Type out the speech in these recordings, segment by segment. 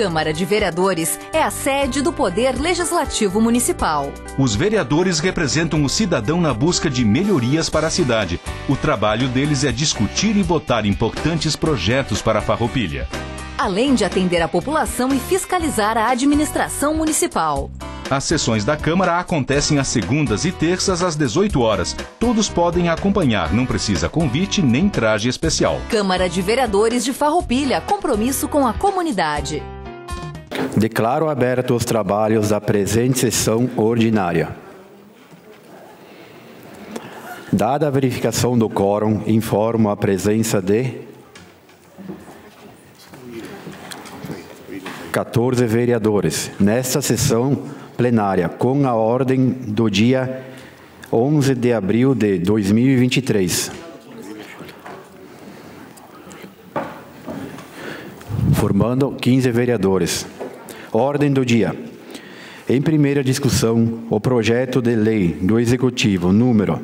Câmara de Vereadores é a sede do Poder Legislativo Municipal. Os vereadores representam o cidadão na busca de melhorias para a cidade. O trabalho deles é discutir e votar importantes projetos para a Farroupilha, além de atender a população e fiscalizar a administração municipal. As sessões da Câmara acontecem às segundas e terças às 18 horas. Todos podem acompanhar, não precisa convite nem traje especial. Câmara de Vereadores de Farroupilha, compromisso com a comunidade. Declaro abertos os trabalhos da presente sessão ordinária. Dada a verificação do quórum, informo a presença de 14 vereadores nesta sessão plenária, com a ordem do dia 11 de abril de 2023. Formando 15 vereadores. Ordem do dia. Em primeira discussão, o projeto de lei do Executivo número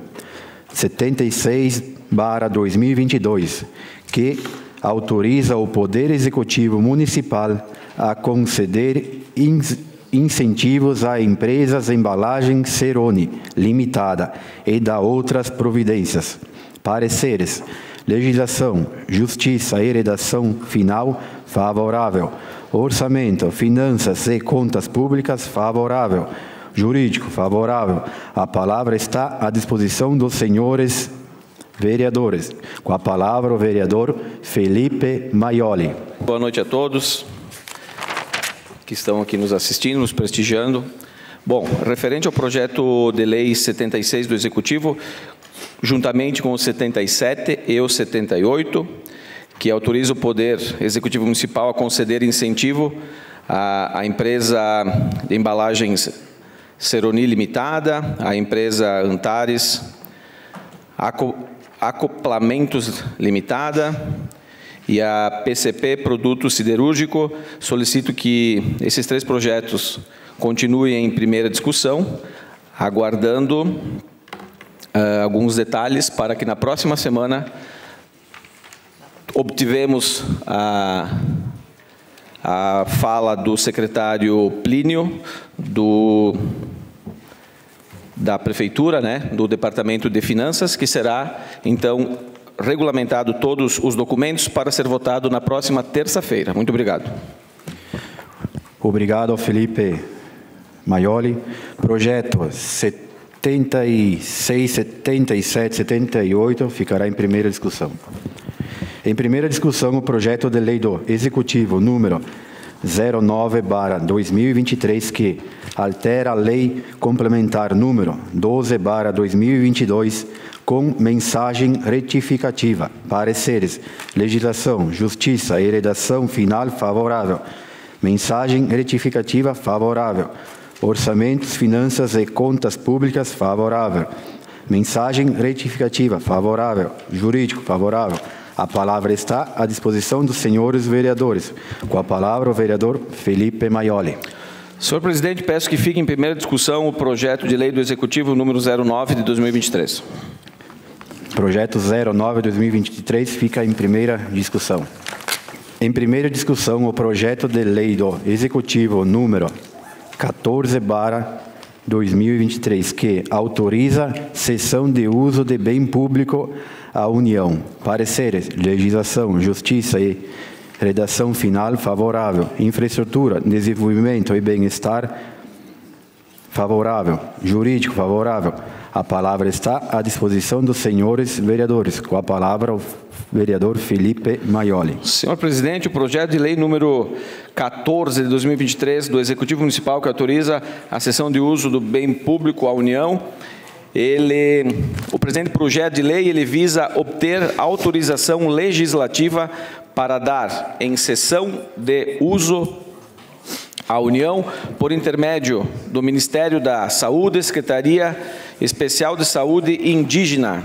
76/2022, que autoriza o Poder Executivo Municipal a conceder incentivos a empresas embalagens Ceroni Limitada e da outras providências. Pareceres: legislação, justiça e redação final, favorável. Orçamento, finanças e contas públicas, favorável. Jurídico, favorável. A palavra está à disposição dos senhores vereadores. Com a palavra o vereador Felipe Maioli. Boa noite a todos que estão aqui nos assistindo, nos prestigiando. Bom, referente ao projeto de lei 76 do Executivo, juntamente com o 77 e o 78, que autoriza o Poder Executivo Municipal a conceder incentivo à empresa de embalagens Ceroni Limitada, à empresa Antares Acoplamentos Limitada, e a PCP Produto Siderúrgico. Solicito que esses três projetos continuem em primeira discussão, aguardando alguns detalhes para que na próxima semana obtivemos a fala do secretário Plínio da Prefeitura, do Departamento de Finanças, que será, então, regulamentado todos os documentos para ser votado na próxima terça-feira. Muito obrigado. Obrigado, Felipe Maioli. Projeto 76, 77, 78 ficará em primeira discussão. Em primeira discussão, o projeto de lei do Executivo número 09/2023, que altera a lei complementar número 12/2022, com mensagem retificativa. Pareceres: legislação, justiça e redação final, favorável. Mensagem retificativa, favorável. Orçamentos, finanças e contas públicas, favorável. Mensagem retificativa, favorável. Jurídico, favorável. A palavra está à disposição dos senhores vereadores. Com a palavra, o vereador Felipe Maioli. Senhor presidente, peço que fique em primeira discussão o projeto de lei do Executivo número 09 de 2023. Projeto 09/2023 fica em primeira discussão. Em primeira discussão, o projeto de lei do Executivo número 14/2023, que autoriza cessão de uso de bem público à União. Pareceres: legislação, justiça e redação final, favorável. Infraestrutura, desenvolvimento e bem-estar, favorável. Jurídico, favorável. A palavra está à disposição dos senhores vereadores. Com a palavra, o vereador Felipe Maioli. Senhor presidente, o projeto de lei número 14 de 2023 do Executivo Municipal, que autoriza a cessão de uso do bem público à União, o presente projeto de lei visa obter autorização legislativa para dar em cessão de uso à União, por intermédio do Ministério da Saúde, Secretaria Especial de Saúde Indígena,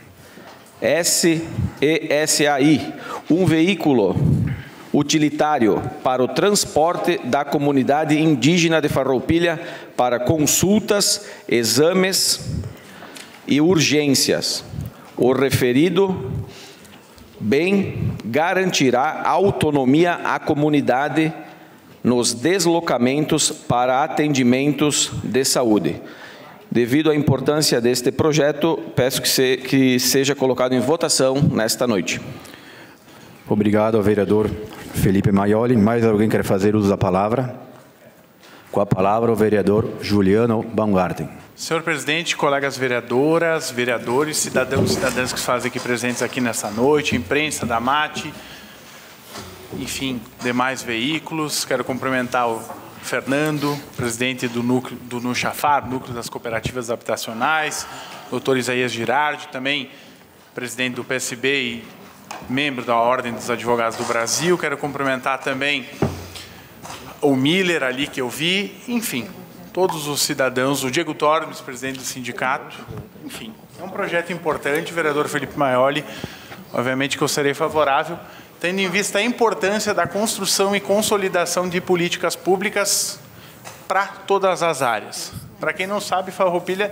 SESAI, um veículo utilitário para o transporte da comunidade indígena de Farroupilha para consultas, exames e urgências. O referido bem garantirá autonomia à comunidade nos deslocamentos para atendimentos de saúde. Devido à importância deste projeto, peço que seja colocado em votação nesta noite. Obrigado, vereador Felipe Maioli. Mais alguém quer fazer uso da palavra? Com a palavra, o vereador Juliano Baumgarten. Senhor presidente, colegas vereadoras, vereadores, cidadãos e cidadãs que se fazem aqui presentes aqui nessa noite, imprensa da MAT, enfim, demais veículos. Quero cumprimentar o Fernando, presidente do núcleo do NUCHAFAR, Núcleo das Cooperativas Habitacionais, doutor Isaías Girardi, também presidente do PSB e membro da Ordem dos Advogados do Brasil. Quero cumprimentar também o Miller ali que eu vi, enfim, todos os cidadãos, o Diego Tormes, presidente do sindicato, enfim. É um projeto importante, vereador Felipe Maioli, obviamente que eu serei favorável, tendo em vista a importância da construção e consolidação de políticas públicas para todas as áreas. Para quem não sabe, Farroupilha,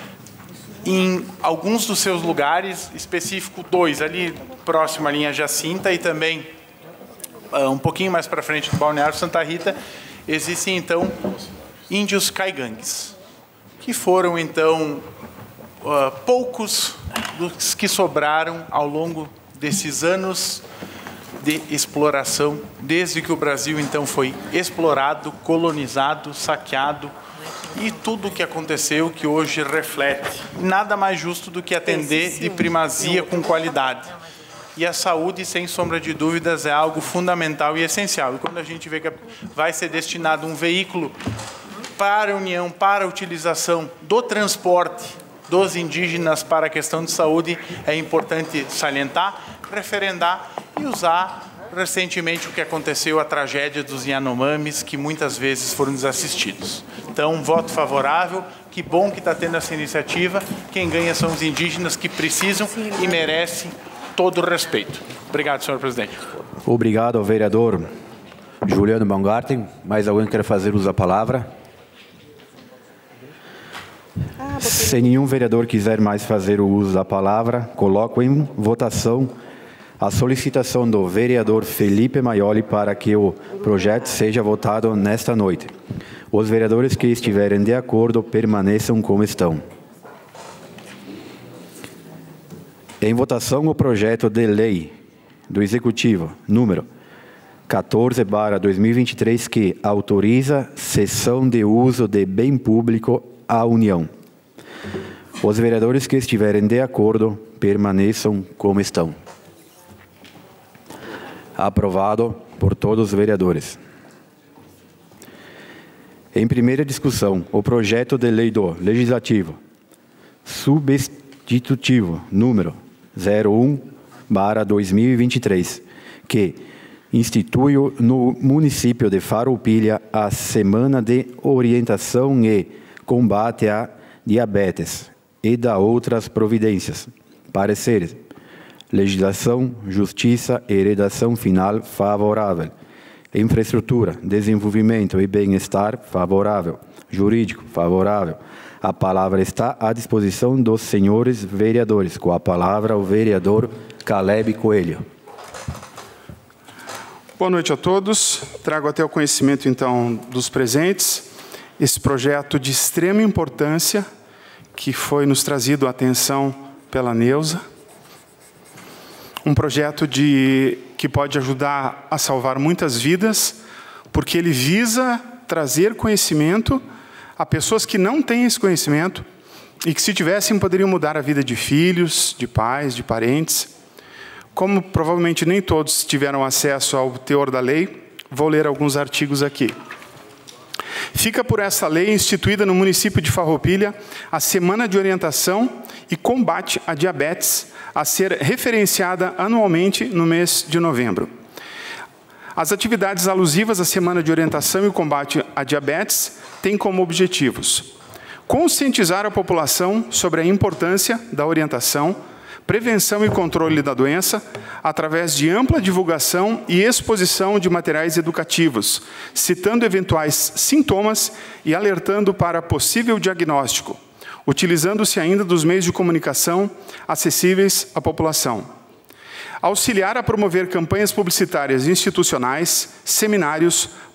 em alguns dos seus lugares, específico 2, ali próximo à linha Jacinta e também um pouquinho mais para frente do Balneário Santa Rita, existem, então, índios caigangues, que foram, então, poucos dos que sobraram ao longo desses anos de exploração, desde que o Brasil, então, foi explorado, colonizado, saqueado, e tudo o que aconteceu que hoje reflete. Nada mais justo do que atender de primazia com qualidade. E a saúde, sem sombra de dúvidas, é algo fundamental e essencial. E quando a gente vê que vai ser destinado um veículo para a União, para a utilização do transporte dos indígenas para a questão de saúde, é importante salientar, referendar e usar recentemente o que aconteceu, a tragédia dos Yanomamis, que muitas vezes foram desassistidos. Então, voto favorável, que bom que está tendo essa iniciativa, quem ganha são os indígenas que precisam e merecem todo o respeito. Obrigado, senhor presidente. Obrigado ao vereador Juliano Baumgarten. Mais alguém quer fazer uso da palavra? Se nenhum vereador quiser mais fazer o uso da palavra, coloco em votação a solicitação do vereador Felipe Maioli para que o projeto seja votado nesta noite. Os vereadores que estiverem de acordo permaneçam como estão. Em votação, o projeto de lei do Executivo, número 14/2023, que autoriza cessão de uso de bem público à União. Os vereadores que estiverem de acordo permaneçam como estão. Aprovado por todos os vereadores. Em primeira discussão, o projeto de lei do Legislativo substitutivo número 01/2023, que institui no município de Farroupilha a Semana de Orientação e Combate à Diabetes e da outras providências. Pareceres: legislação, justiça e redação final favorável. Infraestrutura, desenvolvimento e bem-estar favorável. Jurídico favorável. A palavra está à disposição dos senhores vereadores. Com a palavra, o vereador Caleb Coelho. Boa noite a todos. Trago até o conhecimento, então, dos presentes esse projeto de extrema importância que foi nos trazido à atenção pela Neuza. Um projeto que pode ajudar a salvar muitas vidas, porque ele visa trazer conhecimento a pessoas que não têm esse conhecimento e que, se tivessem, poderiam mudar a vida de filhos, de pais, de parentes. Como provavelmente nem todos tiveram acesso ao teor da lei, vou ler alguns artigos aqui. Fica por essa lei instituída no município de Farroupilha a Semana de Orientação e Combate à Diabetes, a ser referenciada anualmente no mês de novembro. As atividades alusivas à Semana de Orientação e Combate à Diabetes têm como objetivos: conscientizar a população sobre a importância da orientação, prevenção e controle da doença, através de ampla divulgação e exposição de materiais educativos, citando eventuais sintomas e alertando para possível diagnóstico, utilizando-se ainda dos meios de comunicação acessíveis à população. Auxiliar a promover campanhas publicitárias institucionais, seminários,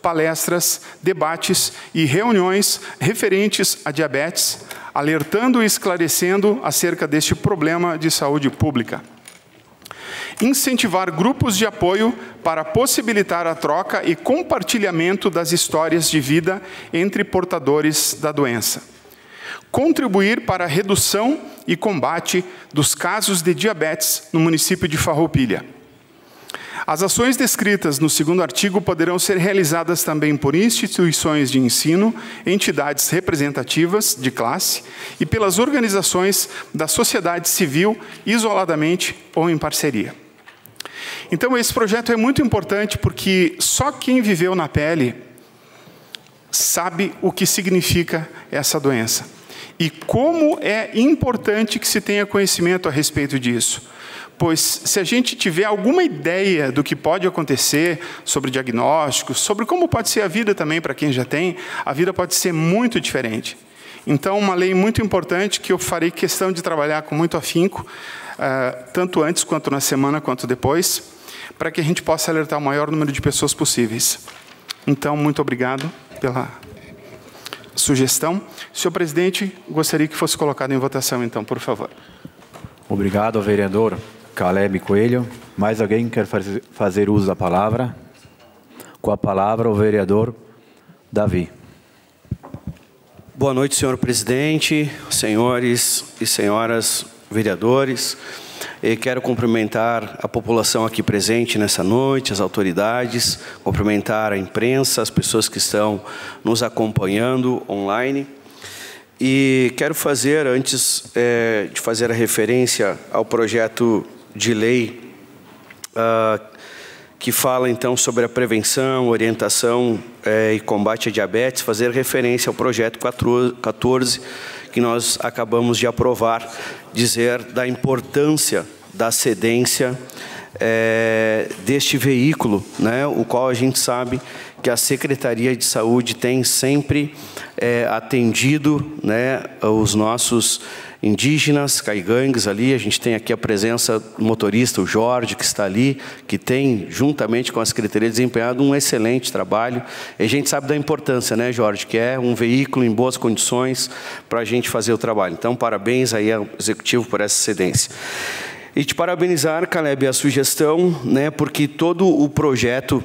palestras, debates e reuniões referentes a diabetes, alertando e esclarecendo acerca deste problema de saúde pública. Incentivar grupos de apoio para possibilitar a troca e compartilhamento das histórias de vida entre portadores da doença. Contribuir para a redução e combate dos casos de diabetes no município de Farroupilha. As ações descritas no segundo artigo poderão ser realizadas também por instituições de ensino, entidades representativas de classe e pelas organizações da sociedade civil, isoladamente ou em parceria. Então, esse projeto é muito importante porque só quem viveu na pele sabe o que significa essa doença. E como é importante que se tenha conhecimento a respeito disso. Pois, se a gente tiver alguma ideia do que pode acontecer, sobre diagnósticos, sobre como pode ser a vida também para quem já tem, a vida pode ser muito diferente. Então, uma lei muito importante que eu farei questão de trabalhar com muito afinco, tanto antes, quanto na semana, quanto depois, para que a gente possa alertar o maior número de pessoas possíveis. Então, muito obrigado pela sugestão. Senhor presidente, gostaria que fosse colocado em votação, então, por favor. Obrigado, vereador Caleb Coelho. Mais alguém quer fazer uso da palavra? Com a palavra, o vereador Davi. Boa noite, senhor presidente, senhores e senhoras vereadores. E quero cumprimentar a população aqui presente nessa noite, as autoridades, cumprimentar a imprensa, as pessoas que estão nos acompanhando online. E quero fazer, antes de fazer a referência ao projeto de lei que fala, então, sobre a prevenção, orientação e combate à diabetes, fazer referência ao projeto 14, que nós acabamos de aprovar, dizer da importância da cedência deste veículo, né, o qual a gente sabe que a Secretaria de Saúde tem sempre atendido, né, os nossos indígenas, caigangues ali. A gente tem aqui a presença do motorista, o Jorge, que está ali, que tem, juntamente com a Secretaria, desempenhado um excelente trabalho. E a gente sabe da importância, né, Jorge, que é um veículo em boas condições para a gente fazer o trabalho. Então, parabéns aí ao Executivo por essa cedência. E te parabenizar, Caleb, a sugestão, né, porque todo o projeto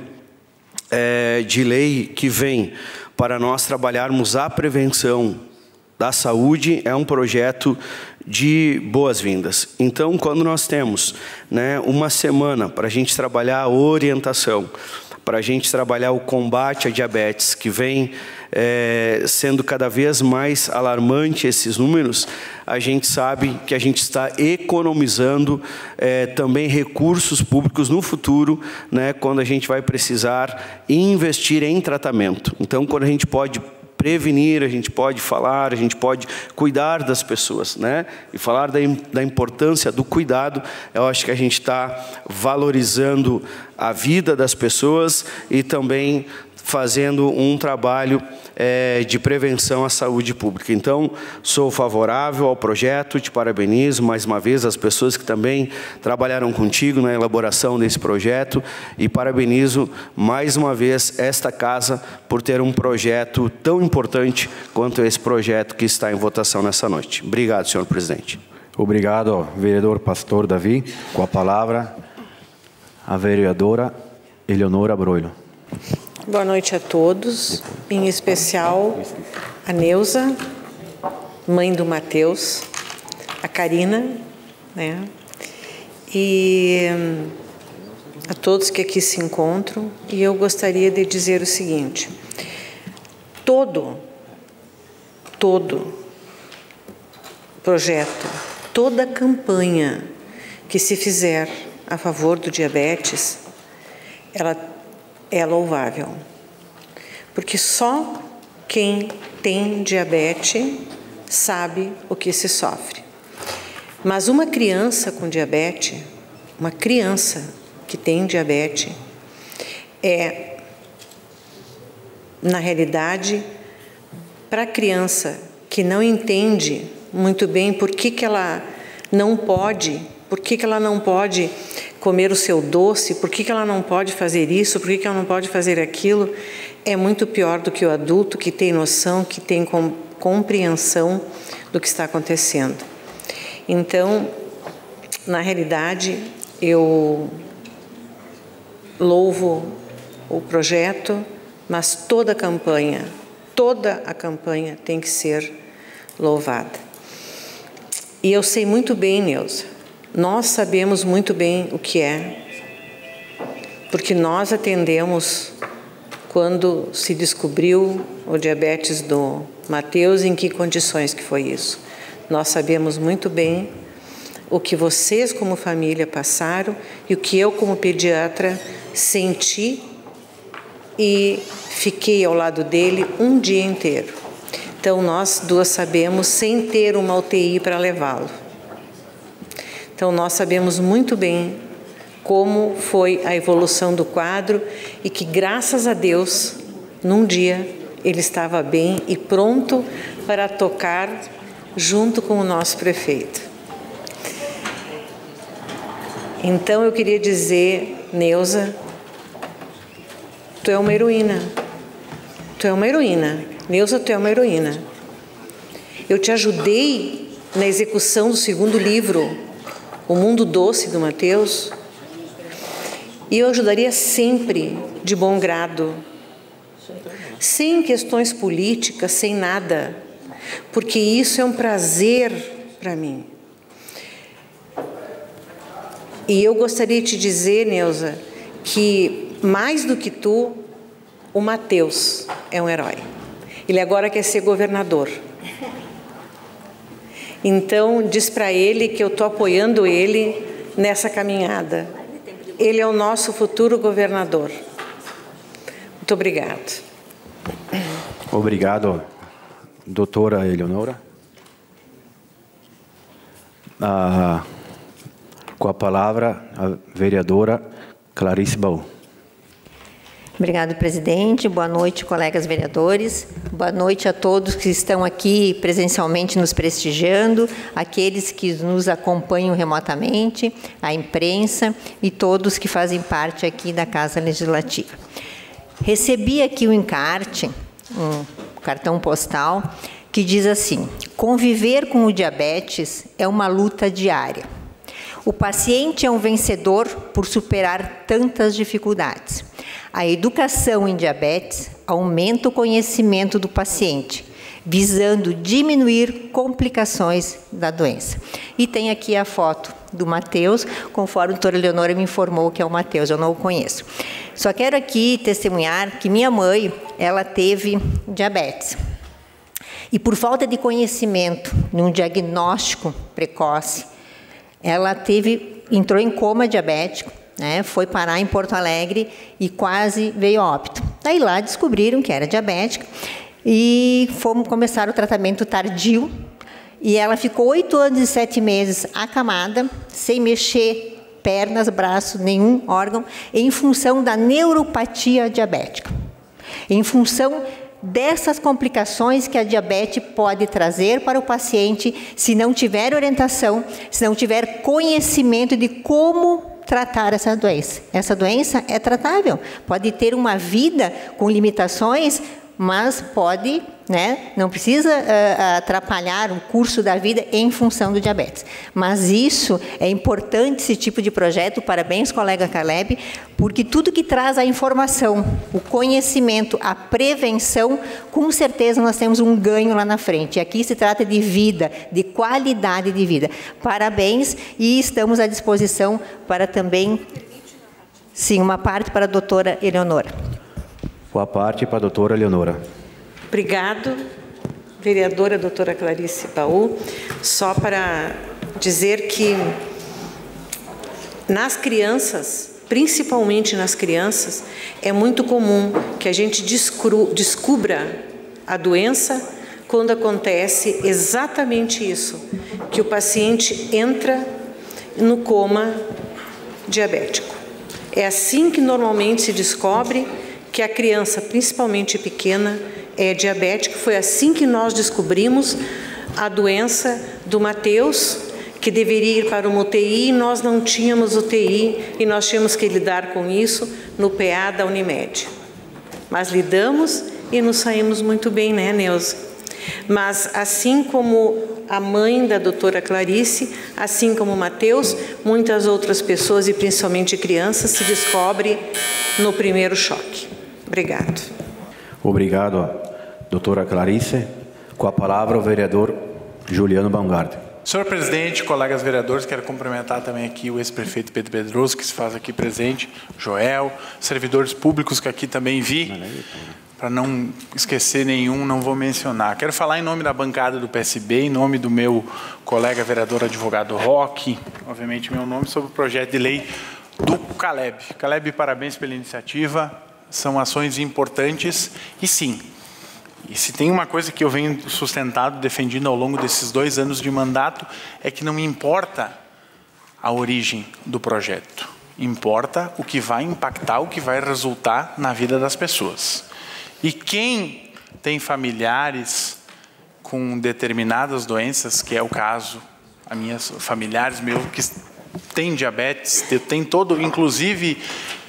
de lei que vem para nós trabalharmos a prevenção da saúde é um projeto de boas-vindas. Então, quando nós temos, né, uma semana para a gente trabalhar a orientação, para a gente trabalhar o combate à diabetes, que vem sendo cada vez mais alarmante esses números, a gente sabe que a gente está economizando também recursos públicos no futuro, né, quando a gente vai precisar investir em tratamento. Então, quando a gente pode prevenir, a gente pode falar, a gente pode cuidar das pessoas, né? E falar da importância do cuidado, eu acho que a gente está valorizando a vida das pessoas e também fazendo um trabalho de prevenção à saúde pública. Então, sou favorável ao projeto, te parabenizo mais uma vez as pessoas que também trabalharam contigo na elaboração desse projeto e parabenizo mais uma vez esta casa por ter um projeto tão importante quanto esse projeto que está em votação nessa noite. Obrigado, senhor presidente. Obrigado, vereador Pastor Davi. Com a palavra, a vereadora Eleonora Broilo. Boa noite a todos, em especial a Neuza, mãe do Matheus, a Karina, né? E a todos que aqui se encontram. E eu gostaria de dizer o seguinte: todo projeto, toda campanha que se fizer a favor do diabetes, ela é louvável, porque só quem tem diabetes sabe o que se sofre. Mas uma criança com diabetes, uma criança que tem diabetes, na realidade, para a criança que não entende muito bem por que ela não pode comer o seu doce, por que ela não pode fazer isso, por que ela não pode fazer aquilo, é muito pior do que o adulto que tem noção, que tem compreensão do que está acontecendo. Então, na realidade, eu louvo o projeto, mas toda a campanha tem que ser louvada. E eu sei muito bem, Neuza, nós sabemos muito bem o que é, porque nós atendemos quando se descobriu o diabetes do Mateus, em que condições que foi isso. Nós sabemos muito bem o que vocês como família passaram e o que eu como pediatra senti e fiquei ao lado dele um dia inteiro. Então nós duas sabemos, sem ter uma UTI para levá-lo. Então nós sabemos muito bem como foi a evolução do quadro e que, graças a Deus, num dia ele estava bem e pronto para tocar junto com o nosso prefeito. Então eu queria dizer, Neuza, tu é uma heroína. Tu é uma heroína. Neuza, tu é uma heroína. Eu te ajudei na execução do segundo livro, O Mundo Doce, do Mateus, e eu ajudaria sempre de bom grado, sem questões políticas, sem nada, porque isso é um prazer para mim. E eu gostaria de te dizer, Neuza, que mais do que tu, o Mateus é um herói. Ele agora quer ser governador. Então, diz para ele que eu estou apoiando ele nessa caminhada. Ele é o nosso futuro governador. Muito obrigado. Obrigado, doutora Eleonora. Com a palavra, a vereadora Clarice Baú. Obrigado, presidente. Boa noite, colegas vereadores. Boa noite a todos que estão aqui presencialmente nos prestigiando, aqueles que nos acompanham remotamente, a imprensa e todos que fazem parte aqui da Casa Legislativa. Recebi aqui o encarte, um cartão postal, que diz assim: conviver com o diabetes é uma luta diária. O paciente é um vencedor por superar tantas dificuldades. A educação em diabetes aumenta o conhecimento do paciente, visando diminuir complicações da doença. E tem aqui a foto do Mateus, conforme a doutora Eleonora me informou que é o Mateus, eu não o conheço. Só quero aqui testemunhar que minha mãe, ela teve diabetes. E por falta de conhecimento, num diagnóstico precoce, ela entrou em coma diabético, né, foi parar em Porto Alegre e quase veio a óbito. Daí lá descobriram que era diabética e começaram o tratamento tardio. E ela ficou 8 anos e 7 meses acamada, sem mexer pernas, braços, nenhum órgão, em função da neuropatia diabética. Em função dessas complicações que a diabetes pode trazer para o paciente se não tiver orientação, se não tiver conhecimento de como tratar essa doença. Essa doença é tratável, pode ter uma vida com limitações, mas pode, né, não precisa atrapalhar o curso da vida em função do diabetes. Mas isso é importante, esse tipo de projeto, parabéns, colega Caleb, porque tudo que traz a informação, o conhecimento, a prevenção, com certeza nós temos um ganho lá na frente. E aqui se trata de vida, de qualidade de vida. Parabéns e estamos à disposição para também, sim, uma parte para a doutora Eleonora. Boa parte para a doutora Eleonora. Obrigado, vereadora doutora Clarice Baú. Só para dizer que nas crianças, principalmente nas crianças, é muito comum que a gente descubra a doença quando acontece exatamente isso, que o paciente entra no coma diabético. É assim que normalmente se descobre que a criança, principalmente pequena, é diabética. Foi assim que nós descobrimos a doença do Mateus, que deveria ir para uma UTI, e nós não tínhamos UTI, e nós tínhamos que lidar com isso no PA da Unimed. Mas lidamos e nos saímos muito bem, né, Neuza? Mas assim como a mãe da doutora Clarice, assim como o Matheus, muitas outras pessoas, e principalmente crianças, se descobrem no primeiro choque. Obrigado. Obrigado, doutora Clarice. Com a palavra, o vereador Juliano Baumgarten. Senhor presidente, colegas vereadores, quero cumprimentar também aqui o ex-prefeito Pedro Pedroso, que se faz aqui presente, Joel, servidores públicos que aqui também vi. Para não esquecer nenhum, não vou mencionar. Quero falar em nome da bancada do PSB, em nome do meu colega vereador advogado Roque, obviamente meu nome, sobre o projeto de lei do Caleb. Caleb, parabéns pela iniciativa, são ações importantes e sim, e se tem uma coisa que eu venho sustentado, defendendo ao longo desses 2 anos de mandato, é que não me importa a origem do projeto, importa o que vai impactar, o que vai resultar na vida das pessoas. E quem tem familiares com determinadas doenças, que é o caso, as minhas familiares meus que têm diabetes, tem todo, inclusive,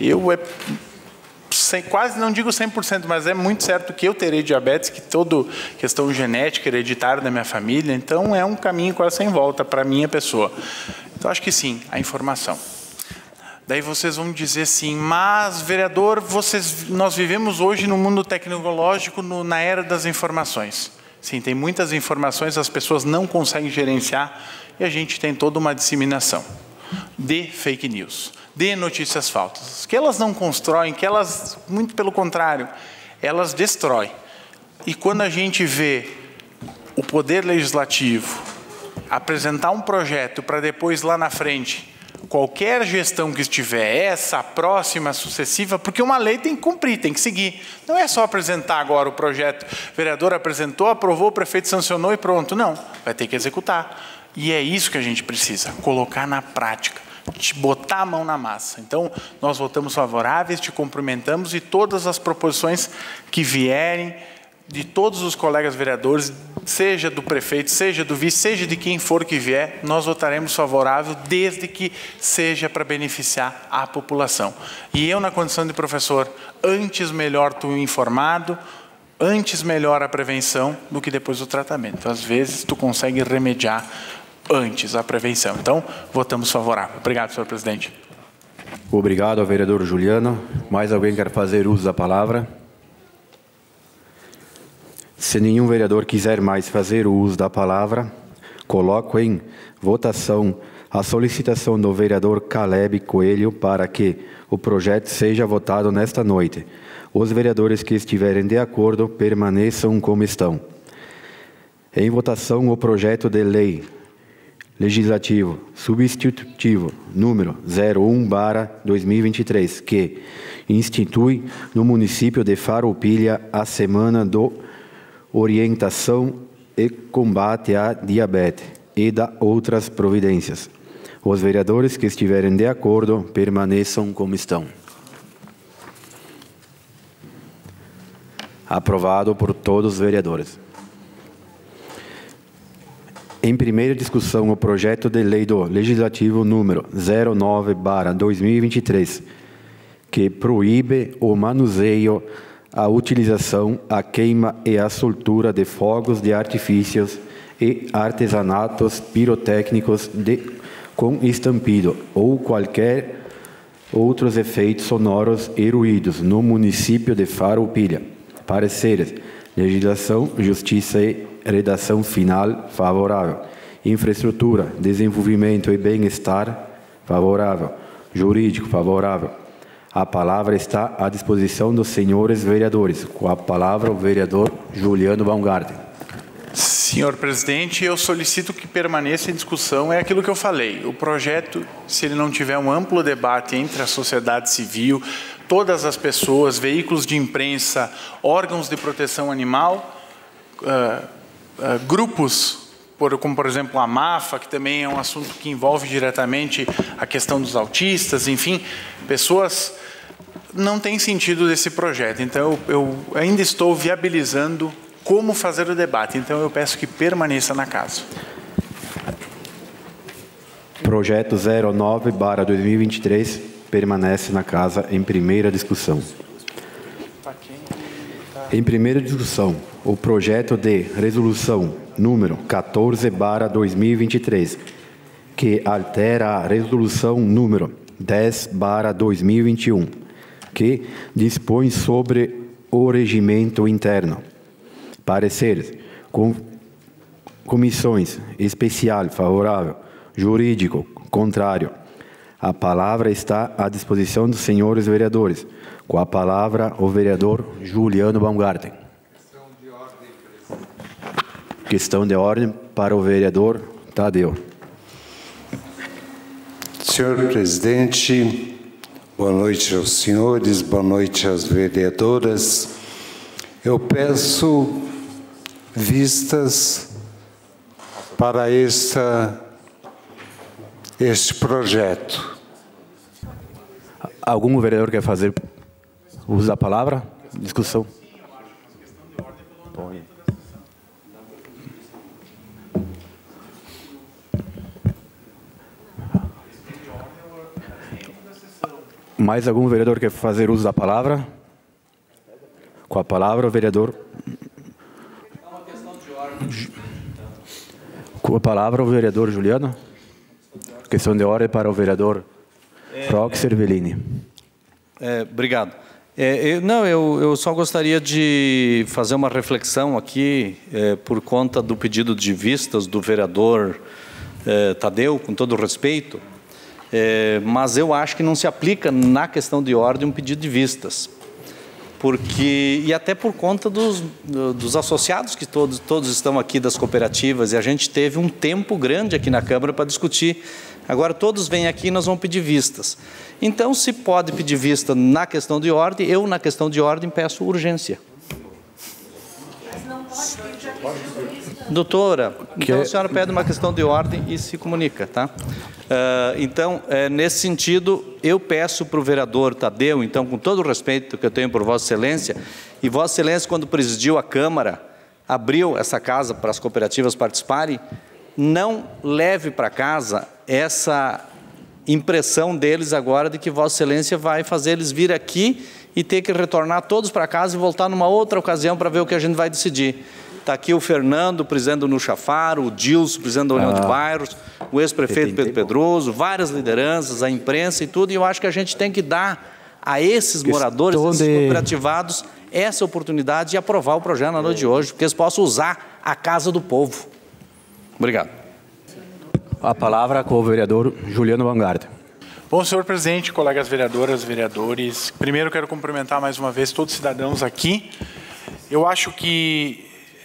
quase não digo 100%, mas é muito certo que eu terei diabetes, que toda questão genética, hereditária da minha família, então é um caminho quase sem volta para a minha pessoa. Então acho que sim, a informação. Daí vocês vão dizer assim, mas vereador, nós vivemos hoje no mundo tecnológico, na era das informações. Sim, tem muitas informações, as pessoas não conseguem gerenciar e a gente tem toda uma disseminação de fake news, de notícias falsas, que elas não constroem, que elas, muito pelo contrário, elas destroem. E quando a gente vê o Poder Legislativo apresentar um projeto para depois lá na frente, qualquer gestão que estiver, essa, próxima, sucessiva, porque uma lei tem que cumprir, tem que seguir. Não é só apresentar agora o projeto, o vereador apresentou, aprovou, o prefeito sancionou e pronto. Não, vai ter que executar. E é isso que a gente precisa, colocar na prática, botar a mão na massa. Então, nós votamos favoráveis, te cumprimentamos e todas as proposições que vierem, de todos os colegas vereadores, seja do prefeito, seja do vice, seja de quem for que vier, nós votaremos favorável, desde que seja para beneficiar a população. E eu, na condição de professor, antes melhor tu informado, antes melhor a prevenção do que depois o tratamento. Às vezes, tu consegue remediar antes a prevenção. Então, votamos favorável. Obrigado, senhor presidente. Obrigado, vereador Juliano. Mais alguém quer fazer uso da palavra? Se nenhum vereador quiser mais fazer o uso da palavra, coloco em votação a solicitação do vereador Caleb Coelho para que o projeto seja votado nesta noite. Os vereadores que estiverem de acordo permaneçam como estão. Em votação o projeto de lei legislativo substitutivo número 01/2023, que institui no município de Farroupilha a Semana do Orientação e Combate à Diabetes e da outras providências. Os vereadores que estiverem de acordo permaneçam como estão. Aprovado por todos os vereadores. Em primeira discussão, o projeto de lei do Legislativo número 09/2023, que proíbe o manuseio, a utilização, a queima e a soltura de fogos de artifícios e artesanatos pirotécnicos com estampido ou qualquer outros efeitos sonoros e ruídos no município de Farroupilha. Pareceres: legislação, justiça e redação final favorável. Infraestrutura, desenvolvimento e bem-estar favorável. Jurídico favorável. A palavra está à disposição dos senhores vereadores. Com a palavra, o vereador Juliano Baumgarten. Senhor presidente, eu solicito que permaneça em discussão, é aquilo que eu falei. O projeto, se ele não tiver um amplo debate entre a sociedade civil, todas as pessoas, veículos de imprensa, órgãos de proteção animal, grupos, como por exemplo a MAFA, que também é um assunto que envolve diretamente a questão dos autistas, enfim, pessoas, não tem sentido desse projeto. Então eu ainda estou viabilizando como fazer o debate. Então eu peço que permaneça na casa. Projeto 09/2023 permanece na casa em primeira discussão. Em primeira discussão, o projeto de resolução número 14/2023, que altera a resolução número 10/2021, que dispõe sobre o regimento interno. Pareceres: comissões especial favorável, jurídico contrário. A palavra está à disposição dos senhores vereadores. Com a palavra, o vereador Juliano Baumgarten. Questão de ordem para o vereador Tadeu. Senhor presidente, boa noite aos senhores, boa noite às vereadoras. Eu peço vistas para este projeto. Algum vereador quer fazer uso da palavra? Discussão. Mais algum vereador quer fazer uso da palavra? Com a palavra, o vereador. Com a palavra, o vereador Juliano. Questão de ordem para o vereador Roque Cervellini. Obrigado. Eu só gostaria de fazer uma reflexão aqui por conta do pedido de vistas do vereador Tadeu, com todo o respeito, mas eu acho que não se aplica na questão de ordem um pedido de vistas. E até por conta dos associados que todos estão aqui das cooperativas, e a gente teve um tempo grande aqui na Câmara para discutir. Agora todos vêm aqui e nós vamos pedir vistas. Então, se pode pedir vista na questão de ordem, eu na questão de ordem peço urgência. Doutora, então a senhora pede uma questão de ordem e se comunica, tá? Então, nesse sentido, eu peço para o vereador Tadeu, então, com todo o respeito que eu tenho por Vossa Excelência, e Vossa Excelência, quando presidiu a Câmara, abriu essa casa para as cooperativas participarem, não leve para casa essa impressão deles agora de que Vossa Excelência vai fazer eles vir aqui e ter que retornar todos para casa e voltar numa outra ocasião para ver o que a gente vai decidir. Está aqui o Fernando, presidente do Nuchafaro, o Dilson, presidente da União de Bairros, o ex-prefeito Pedro Pedroso, várias lideranças, a imprensa e tudo, e eu acho que a gente tem que dar a esses moradores, esses cooperativados, essa oportunidade de aprovar o projeto na noite de hoje, porque eles possam usar a casa do povo. Obrigado. A palavra com o vereador Juliano Baumgarten. Bom, senhor presidente, colegas vereadoras, vereadores, primeiro quero cumprimentar mais uma vez todos os cidadãos aqui. Eu acho que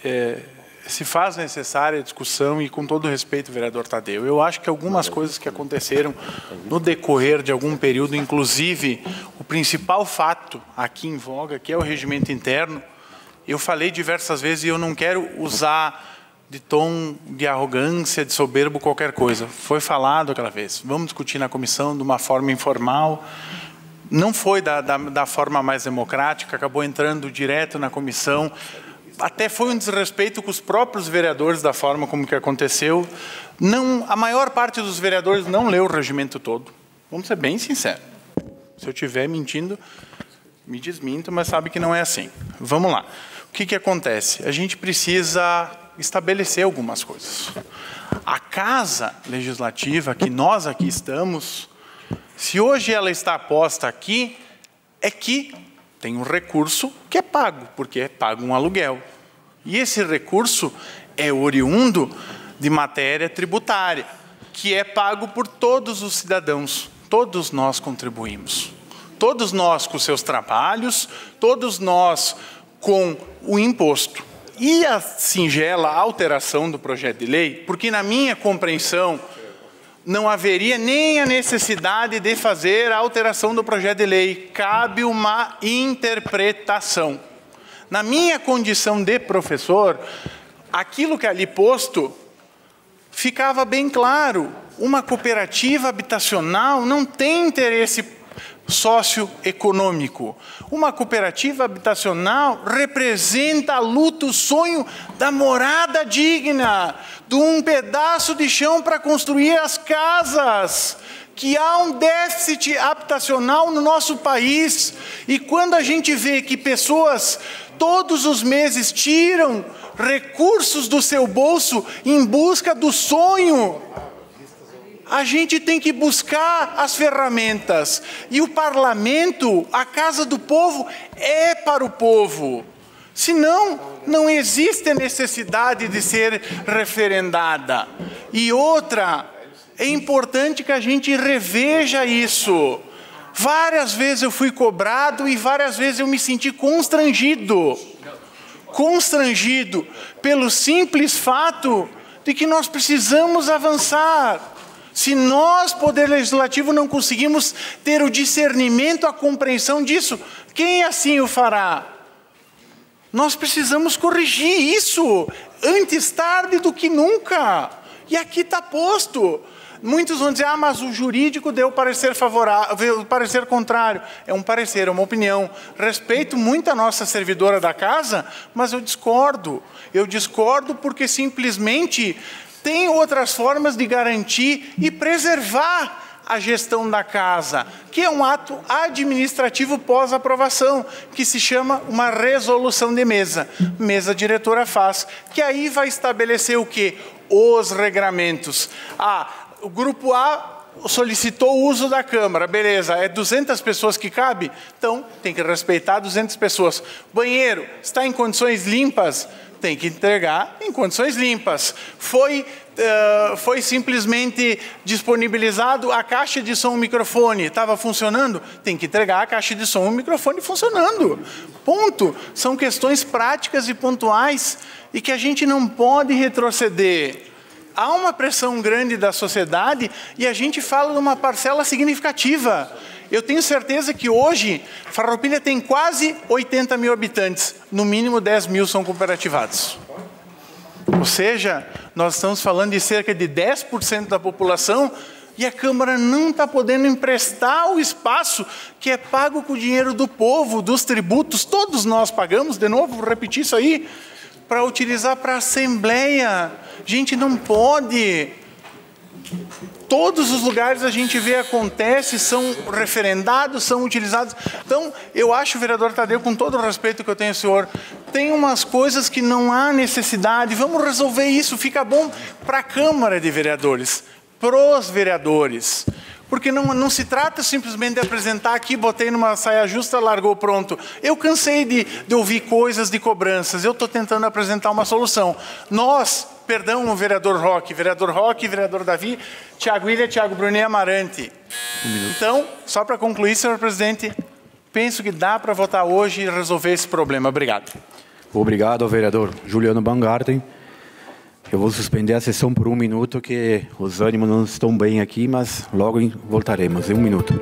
se faz necessária a discussão e, com todo respeito, vereador Tadeu, eu acho que algumas coisas que aconteceram no decorrer de algum período, inclusive o principal fato aqui em voga, que é o regimento interno, eu falei diversas vezes e eu não quero usar de tom de arrogância, de soberbo, qualquer coisa. Foi falado aquela vez, vamos discutir na comissão de uma forma informal, não foi da forma mais democrática, acabou entrando direto na comissão, até foi um desrespeito com os próprios vereadores da forma como que aconteceu. Não, a maior parte dos vereadores não leu o regimento todo. Vamos ser bem sinceros. Se eu estiver mentindo, me desminto, mas sabe que não é assim. Vamos lá. O que acontece? A gente precisa estabelecer algumas coisas. A Casa Legislativa, que nós aqui estamos, se hoje ela está posta aqui, é que tem um recurso que é pago, porque é pago um aluguel. E esse recurso é oriundo de matéria tributária, que é pago por todos os cidadãos. Todos nós contribuímos. Todos nós com seus trabalhos, todos nós com o imposto. E a singela alteração do projeto de lei, porque na minha compreensão não haveria nem a necessidade de fazer a alteração do projeto de lei. Cabe uma interpretação. Na minha condição de professor, aquilo que ali posto ficava bem claro. Uma cooperativa habitacional não tem interesse socioeconômico. Uma cooperativa habitacional representa a luta, o sonho da morada digna, de um pedaço de chão para construir as casas, que há um déficit habitacional no nosso país. E quando a gente vê que pessoas todos os meses tiram recursos do seu bolso em busca do sonho, a gente tem que buscar as ferramentas. E o parlamento, a casa do povo, é para o povo. Senão, não existe necessidade de ser referendada. E outra, é importante que a gente reveja isso. Várias vezes eu fui cobrado e várias vezes eu me senti constrangido. Constrangido pelo simples fato de que nós precisamos avançar. Se nós, Poder Legislativo, não conseguimos ter o discernimento, a compreensão disso, quem assim o fará? Nós precisamos corrigir isso antes tarde do que nunca. E aqui está posto. Muitos vão dizer, mas o jurídico deu parecer favorável, parecer contrário. É um parecer, é uma opinião. Respeito muito a nossa servidora da casa, mas eu discordo. Eu discordo porque simplesmente tem outras formas de garantir e preservar a gestão da casa, que é um ato administrativo pós-aprovação, que se chama uma resolução de mesa. Mesa diretora faz, que aí vai estabelecer o quê? Os regramentos. O grupo A solicitou o uso da Câmara, beleza, é 200 pessoas que cabe? Então, tem que respeitar 200 pessoas. Banheiro, está em condições limpas? Tem que entregar em condições limpas. Foi simplesmente disponibilizado a caixa de som e o microfone. Estava funcionando? Tem que entregar a caixa de som e o microfone funcionando. Ponto. São questões práticas e pontuais e que a gente não pode retroceder. Há uma pressão grande da sociedade e a gente fala de uma parcela significativa. Eu tenho certeza que hoje Farroupilha tem quase 80 mil habitantes, no mínimo 10 mil são cooperativados. Ou seja, nós estamos falando de cerca de 10% da população e a Câmara não está podendo emprestar o espaço que é pago com o dinheiro do povo, dos tributos, todos nós pagamos, de novo, vou repetir isso aí, para utilizar para a Assembleia. Gente, não pode. Todos os lugares a gente vê acontece, são referendados, são utilizados. Então, eu acho, vereador Tadeu, com todo o respeito que eu tenho ao senhor, tem umas coisas que não há necessidade, vamos resolver isso, fica bom para a Câmara de Vereadores, pros vereadores. Porque não se trata simplesmente de apresentar aqui, botei numa saia justa, largou pronto. Eu cansei de ouvir coisas de cobranças, eu estou tentando apresentar uma solução. Nós, perdão, o vereador Roque, vereador Davi, Tiago Ilha, Tiago Brunet Amarante. Então, só para concluir, senhor presidente, penso que dá para votar hoje e resolver esse problema. Obrigado. Obrigado ao vereador Juliano Baumgarten. Eu vou suspender a sessão por 1 minuto, que os ânimos não estão bem aqui, mas logo voltaremos. Em 1 minuto.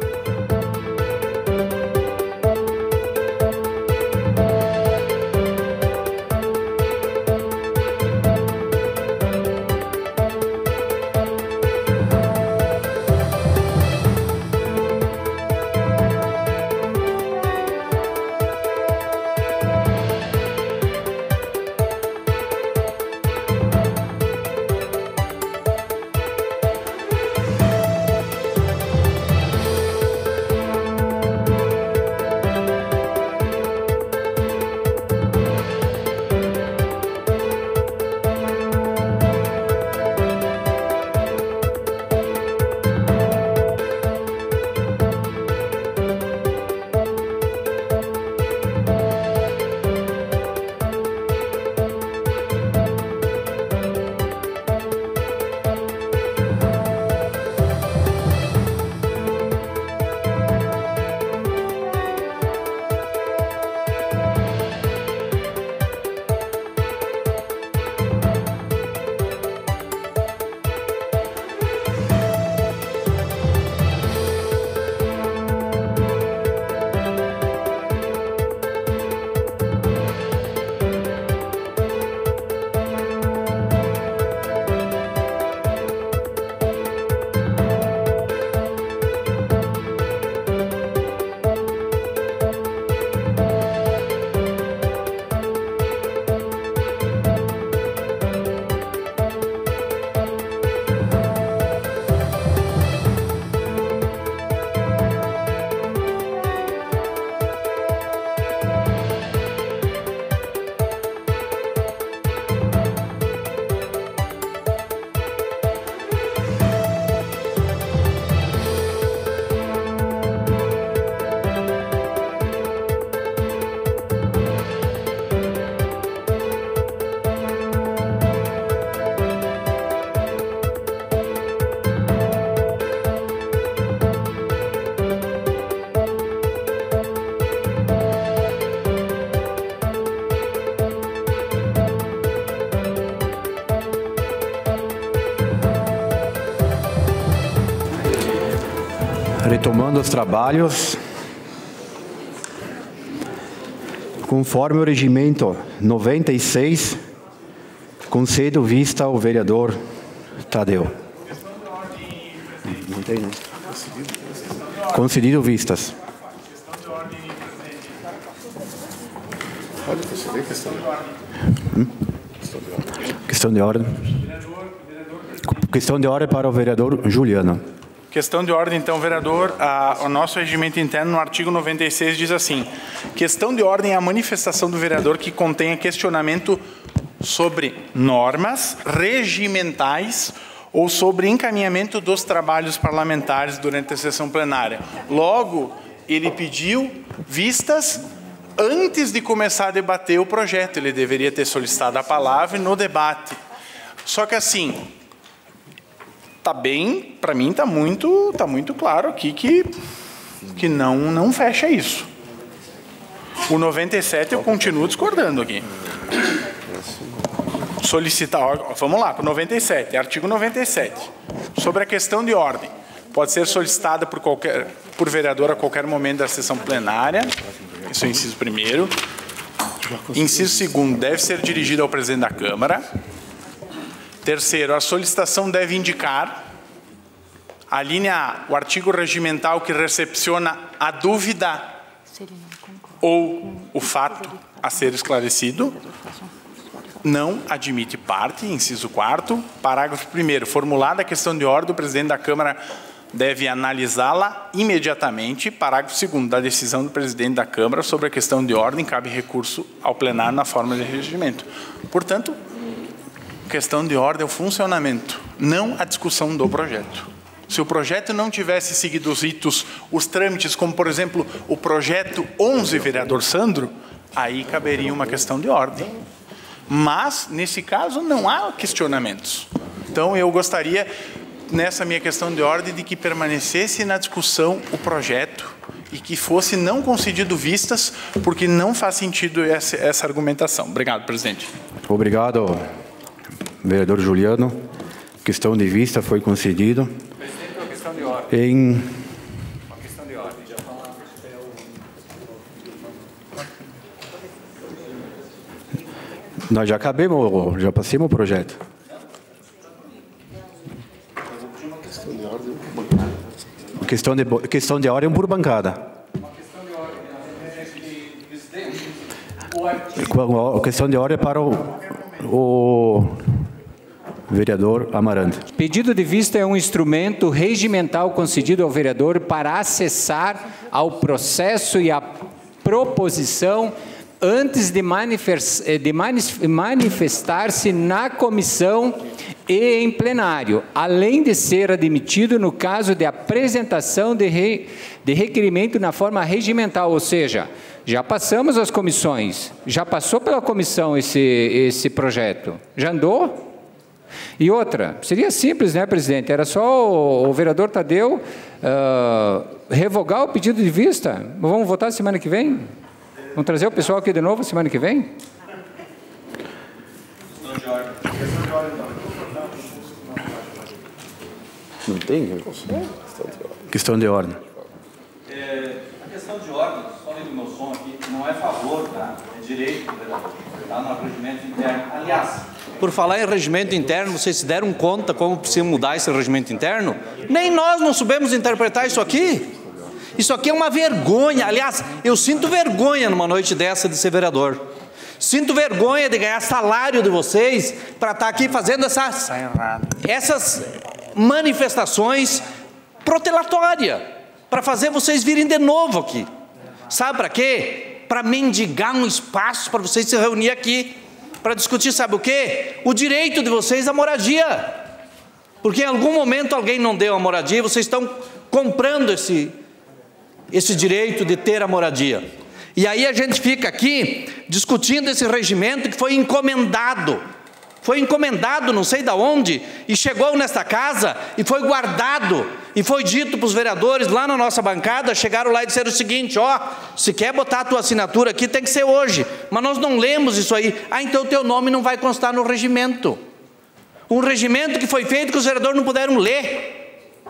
Continuando os trabalhos, conforme o regimento 96, concedo vista ao vereador Tadeu. Não tem, né? Concedido vistas. Questão de ordem. Questão de ordem para o vereador Juliano. Questão de ordem, então, vereador. O nosso regimento interno, no artigo 96, diz assim: questão de ordem é a manifestação do vereador que contenha questionamento sobre normas regimentais ou sobre encaminhamento dos trabalhos parlamentares durante a sessão plenária. Logo, ele pediu vistas antes de começar a debater o projeto. Ele deveria ter solicitado a palavra no debate. Só que assim, tá bem, para mim tá muito claro aqui que não fecha isso. O 97 eu continuo discordando aqui. Solicitar, vamos lá, para o 97, artigo 97. Sobre a questão de ordem, pode ser solicitada por vereador a qualquer momento da sessão plenária. Esse é o inciso primeiro. Inciso segundo, deve ser dirigida ao presidente da Câmara. Terceiro, a solicitação deve indicar, a linha A, o artigo regimental que recepciona a dúvida ou o fato a ser esclarecido. Não admite parte, inciso 4º. Parágrafo 1º, formulada a questão de ordem, o presidente da Câmara deve analisá-la imediatamente. Parágrafo 2º, da decisão do presidente da Câmara sobre a questão de ordem, cabe recurso ao plenário na forma de regimento. Portanto, questão de ordem é o funcionamento, não a discussão do projeto. Se o projeto não tivesse seguido os ritos, os trâmites, como, por exemplo, o projeto 11, vereador Sandro, aí caberia uma questão de ordem. Mas, nesse caso, não há questionamentos. Então, eu gostaria, nessa minha questão de ordem, de que permanecesse na discussão o projeto e que fosse não concedido vistas, porque não faz sentido essa argumentação. Obrigado, presidente. Obrigado, vereador Juliano. Questão de vista foi concedido. Presidente, uma questão de ordem. Uma questão de ordem. Nós já acabamos, já passamos o projeto. Questão de ordem por bancada. A questão de ordem para o vereador Amarante. Pedido de vista é um instrumento regimental concedido ao vereador para acessar ao processo e à proposição antes de manifestar-se na comissão e em plenário, além de ser admitido no caso de apresentação de requerimento na forma regimental, ou seja, já passamos as comissões, já passou pela comissão esse projeto, já andou? E outra, seria simples, né, presidente? Era só o vereador Tadeu revogar o pedido de vista. Vamos votar semana que vem? Vamos trazer o pessoal aqui de novo semana que vem? Não tem? Questão de ordem. A questão de ordem, só ligo o meu som aqui, não é favor, tá? É direito do vereador. Está no regimento interno. Aliás, por falar em regimento interno, vocês se deram conta como precisa mudar esse regimento interno? Nem nós não soubemos interpretar isso aqui. Isso aqui é uma vergonha. Aliás, eu sinto vergonha numa noite dessa de ser vereador. Sinto vergonha de ganhar salário de vocês para estar aqui fazendo essas manifestações protelatórias, para fazer vocês virem de novo aqui. Sabe para quê? Para mendigar um espaço para vocês se reunir aqui, para discutir, sabe o quê? O direito de vocês à moradia. Porque em algum momento alguém não deu a moradia e vocês estão comprando esse direito de ter a moradia. E aí a gente fica aqui discutindo esse regimento que foi encomendado. Foi encomendado não sei de onde e chegou nesta casa e foi guardado. E foi dito para os vereadores lá na nossa bancada, chegaram lá e disseram o seguinte: ó, se quer botar a tua assinatura aqui tem que ser hoje. Mas nós não lemos isso aí. Ah, então o teu nome não vai constar no regimento. Um regimento que foi feito que os vereadores não puderam ler.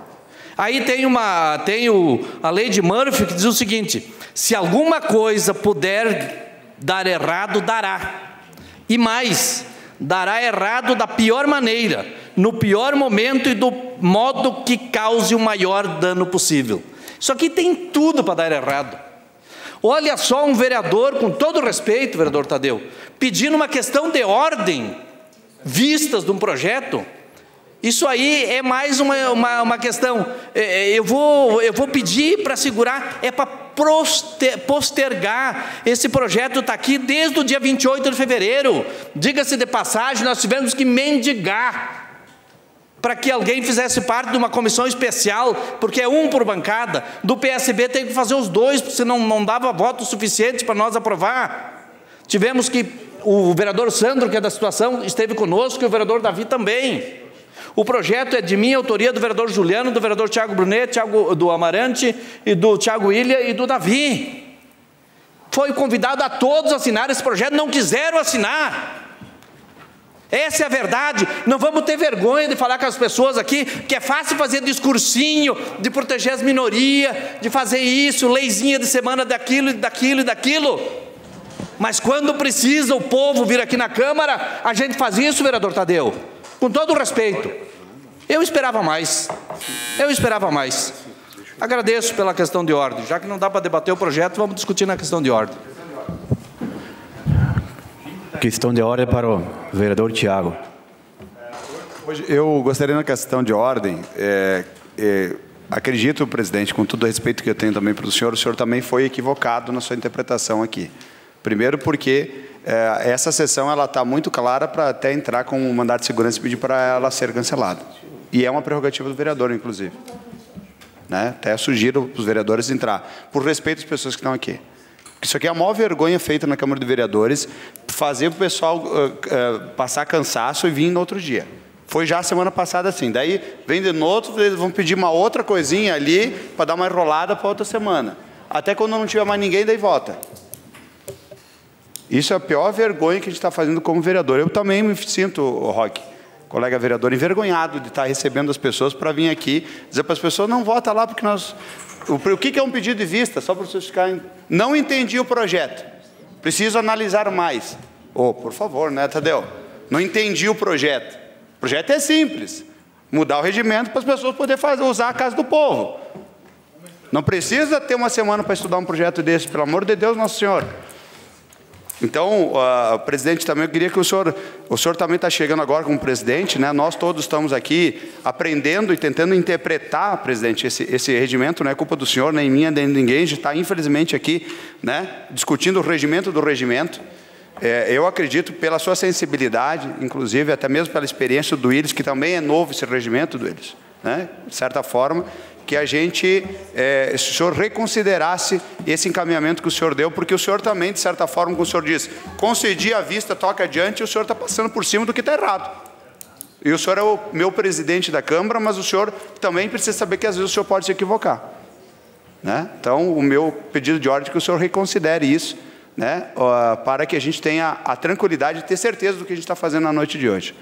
Aí tem a lei de Murphy que diz o seguinte: se alguma coisa puder dar errado, dará. E mais, dará errado da pior maneira, no pior momento e do modo que cause o maior dano possível. Isso aqui tem tudo para dar errado. Olha só um vereador, com todo respeito, vereador Tadeu, pedindo uma questão de ordem, vistas de um projeto. Isso aí é mais uma questão. Eu vou pedir para segurar, é para postergar. Esse projeto está aqui desde o dia 28 de fevereiro. Diga-se de passagem, nós tivemos que mendigar para que alguém fizesse parte de uma comissão especial, porque é um por bancada. Do PSB tem que fazer os dois, porque senão não dava voto suficiente para nós aprovar. Tivemos que... O vereador Sandro, que é da situação, esteve conosco, e o vereador Davi também. O projeto é de minha autoria, do vereador Juliano, do vereador Tiago Brunet, do Amarante, e do Tiago Ilha e do Davi. Foi convidado a todos a assinar esse projeto, não quiseram assinar. Essa é a verdade. Não vamos ter vergonha de falar com as pessoas aqui, que é fácil fazer discursinho, de proteger as minorias, de fazer isso, leizinha de semana daquilo e daquilo e daquilo. Mas quando precisa o povo vir aqui na Câmara, a gente faz isso, vereador Tadeu. Com todo o respeito, eu esperava mais. Agradeço pela questão de ordem. Já que não dá para debater o projeto, vamos discutir na questão de ordem. Questão de ordem para o vereador Tiago. Eu gostaria, na questão de ordem, acredito, presidente, com todo o respeito que eu tenho também para o senhor também foi equivocado na sua interpretação aqui. Primeiro porque essa sessão está muito clara para até entrar com um mandato de segurança e pedir para ela ser cancelada. E é uma prerrogativa do vereador, inclusive. Né? Até sugiro para os vereadores entrar, por respeito às pessoas que estão aqui. Isso aqui é a maior vergonha feita na Câmara de Vereadores, fazer o pessoal passar cansaço e vir no outro dia. Foi já a semana passada assim. Daí vem de novo, eles vão pedir uma outra coisinha ali para dar uma enrolada para outra semana. Até quando não tiver mais ninguém, daí volta. Isso é a pior vergonha que a gente está fazendo como vereador. Eu também me sinto, Roque, colega vereador, envergonhado de estar recebendo as pessoas para vir aqui dizer para as pessoas: não vota lá porque nós... O que é um pedido de vista? Só para vocês ficarem... Não entendi o projeto. Preciso analisar mais. Por favor, né, Tadeu? Não entendi o projeto. O projeto é simples. Mudar o regimento para as pessoas poderem usar a casa do povo. Não precisa ter uma semana para estudar um projeto desse, pelo amor de Deus, Nosso Senhor. Então, presidente, também eu queria que o senhor também está chegando agora como presidente, né? Nós todos estamos aqui aprendendo e tentando interpretar, presidente, esse regimento, não é culpa do senhor, nem minha, nem de ninguém. A gente está, infelizmente, aqui, né, discutindo o regimento do regimento. Eu acredito, pela sua sensibilidade, inclusive, até mesmo pela experiência do Willis, que também é novo esse regimento do Willis, né? De certa forma, que a gente, se o senhor reconsiderasse esse encaminhamento que o senhor deu, porque o senhor também, de certa forma, como o senhor diz, concedi a vista, toca adiante, e o senhor está passando por cima do que está errado. E o senhor é o meu presidente da Câmara, mas o senhor também precisa saber que às vezes o senhor pode se equivocar. Né? Então, o meu pedido de ordem é que o senhor reconsidere isso, né? Para que a gente tenha a tranquilidade de ter certeza do que a gente está fazendo na noite de hoje.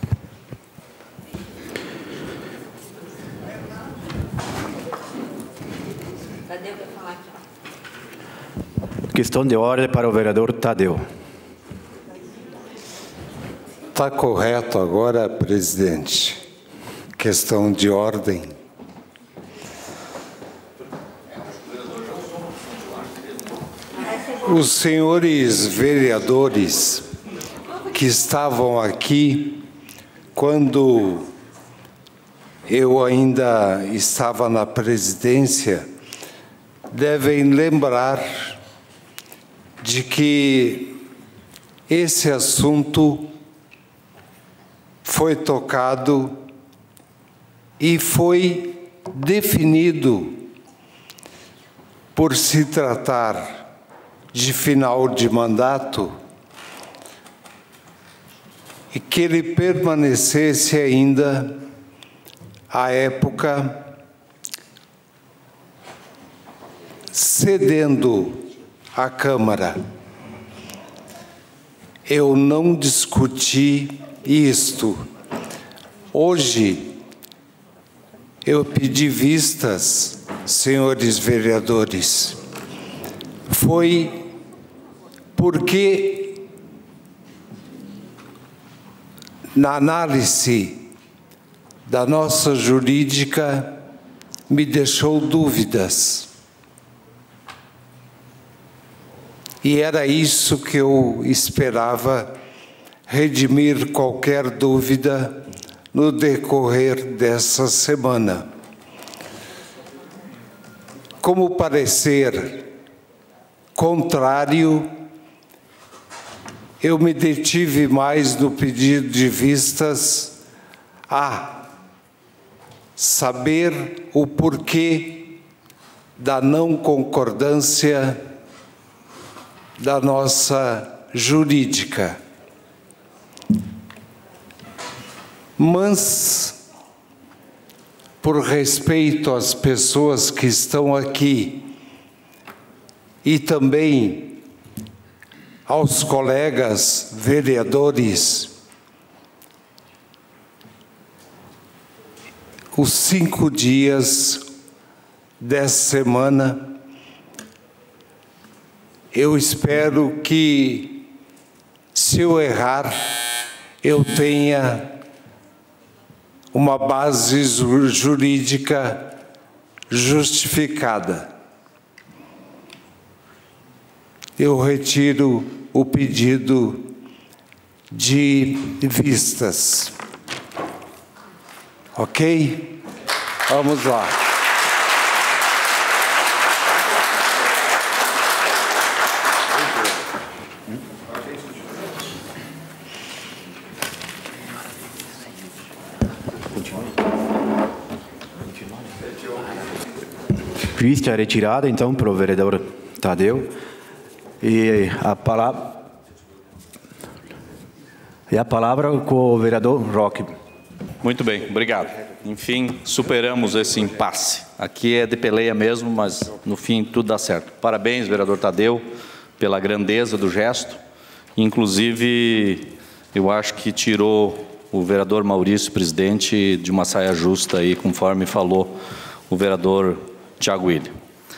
Questão de ordem para o vereador Tadeu. Está correto agora, presidente. Questão de ordem. Os senhores vereadores que estavam aqui quando eu ainda estava na presidência devem lembrar de que esse assunto foi tocado e foi definido por se tratar de final de mandato e que ele permanecesse ainda à época cedendo à Câmara. Eu não discuti isto. Hoje, eu pedi vistas, senhores vereadores, foi porque, na análise da nossa jurídica, me deixou dúvidas. E era isso que eu esperava, redimir qualquer dúvida no decorrer dessa semana. Como parecer contrário, eu me detive mais no pedido de vistas a saber o porquê da não concordância da nossa jurídica. Mas, por respeito às pessoas que estão aqui e também aos colegas vereadores, os 5 dias dessa semana, eu espero que, se eu errar, eu tenha uma base jurídica justificada. Eu retiro o pedido de vistas. Ok? Vamos lá. Vista retirada, então, para o vereador Tadeu. E a palavra com o vereador Roque. Muito bem, obrigado. Enfim, superamos esse impasse. Aqui é de peleia mesmo, mas no fim tudo dá certo. Parabéns, vereador Tadeu, pela grandeza do gesto. Inclusive, eu acho que tirou o vereador Maurício, presidente, de uma saia justa aí, conforme falou o vereador Tiago William.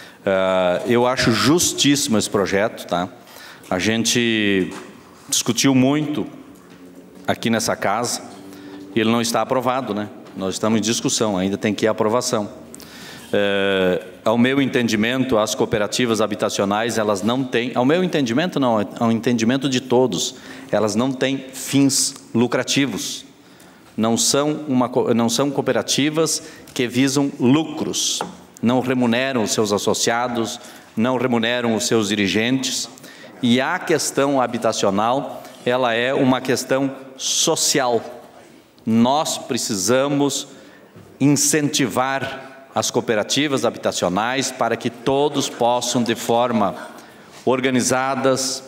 Eu acho justíssimo esse projeto, tá? A gente discutiu muito aqui nessa casa e ele não está aprovado, né? Nós estamos em discussão, ainda tem que ir à aprovação. Ao meu entendimento, as cooperativas habitacionais, elas não têm, ao meu entendimento não, ao entendimento de todos, elas não têm fins lucrativos. Não são cooperativas que visam lucros. Não remuneram os seus associados, não remuneram os seus dirigentes. E a questão habitacional, ela é uma questão social. Nós precisamos incentivar as cooperativas habitacionais para que todos possam, de forma organizadas,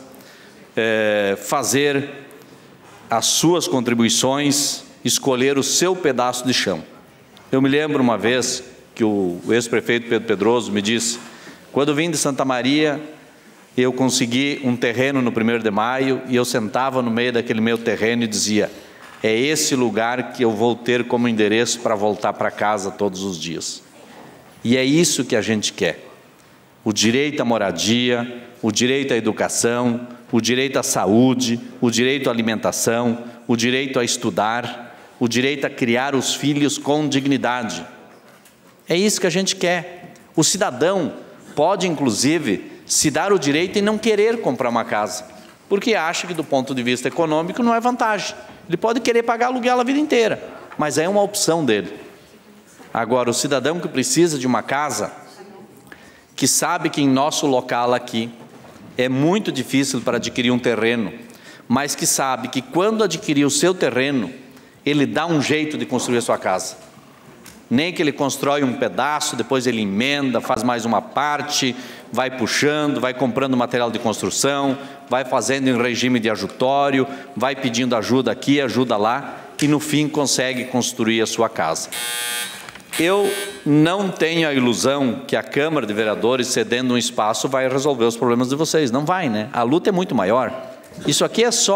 fazer as suas contribuições, escolher o seu pedaço de chão. Eu me lembro uma vez que o ex-prefeito Pedro Pedroso me disse, quando eu vim de Santa Maria, eu consegui um terreno no 1º de maio e eu sentava no meio daquele meu terreno e dizia, é esse lugar que eu vou ter como endereço para voltar para casa todos os dias. E é isso que a gente quer. O direito à moradia, o direito à educação, o direito à saúde, o direito à alimentação, o direito a estudar, o direito a criar os filhos com dignidade. É isso que a gente quer. O cidadão pode, inclusive, se dar o direito em não querer comprar uma casa, porque acha que, do ponto de vista econômico, não é vantagem. Ele pode querer pagar aluguel a vida inteira, mas é uma opção dele. Agora, o cidadão que precisa de uma casa, que sabe que em nosso local aqui é muito difícil para adquirir um terreno, mas que sabe que quando adquirir o seu terreno, ele dá um jeito de construir a sua casa. Nem que ele constrói um pedaço, depois ele emenda, faz mais uma parte, vai puxando, vai comprando material de construção, vai fazendo em regime de ajutório, vai pedindo ajuda aqui, ajuda lá, e no fim consegue construir a sua casa. Eu não tenho a ilusão que a Câmara de Vereadores, cedendo um espaço, vai resolver os problemas de vocês. Não vai, né? A luta é muito maior. Isso aqui é só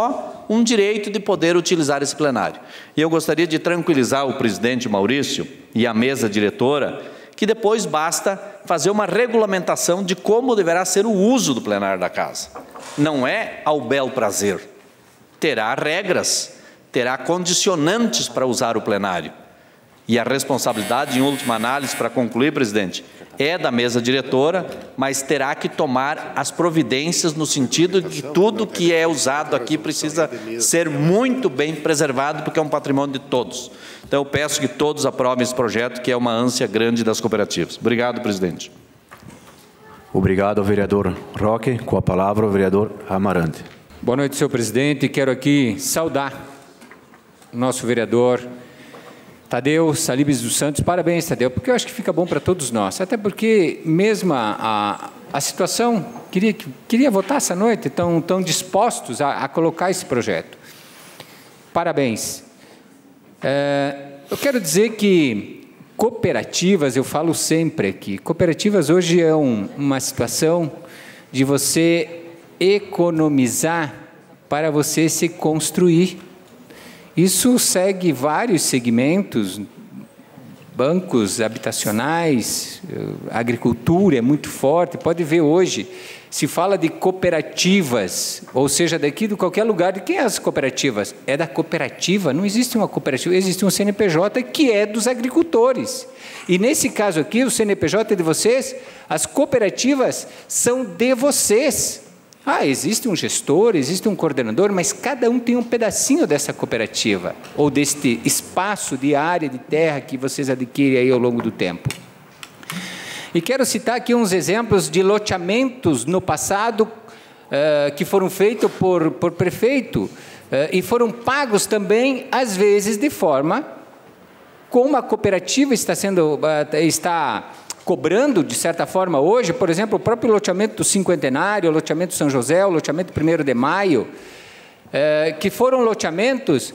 um direito de poder utilizar esse plenário. E eu gostaria de tranquilizar o presidente Maurício e a mesa diretora, que depois basta fazer uma regulamentação de como deverá ser o uso do plenário da casa. Não é ao bel prazer. Terá regras, terá condicionantes para usar o plenário. E a responsabilidade, em última análise, para concluir, presidente, é da mesa diretora, mas terá que tomar as providências no sentido de que tudo que é usado aqui precisa ser muito bem preservado, porque é um patrimônio de todos. Então, eu peço que todos aprovem esse projeto, que é uma ânsia grande das cooperativas. Obrigado, presidente. Obrigado, vereador Roque. Com a palavra, o vereador Amarante. Boa noite, senhor presidente. Quero aqui saudar o nosso vereador Tadeu Salibes dos Santos. Parabéns, Tadeu, porque eu acho que fica bom para todos nós. Até porque, mesmo a situação, queria votar essa noite, estão dispostos a colocar esse projeto. Parabéns. Eu quero dizer que cooperativas, eu falo sempre aqui, cooperativas hoje é uma situação de você economizar para você se construir. Isso segue vários segmentos, bancos habitacionais, agricultura é muito forte. Pode ver hoje, se fala de cooperativas, ou seja, daqui de qualquer lugar. De quem é as cooperativas? É da cooperativa, não existe uma cooperativa, existe um CNPJ que é dos agricultores. E nesse caso aqui, o CNPJ é de vocês, as cooperativas são de vocês. Existe um gestor, existe um coordenador, mas cada um tem um pedacinho dessa cooperativa, ou deste espaço de área de terra que vocês adquirem aí ao longo do tempo. E quero citar aqui uns exemplos de loteamentos no passado que foram feitos por prefeito e foram pagos também, às vezes, de forma como a cooperativa está cobrando, de certa forma, hoje. Por exemplo, o próprio loteamento do Cinquentenário, o loteamento São José, o loteamento 1º de Maio, que foram loteamentos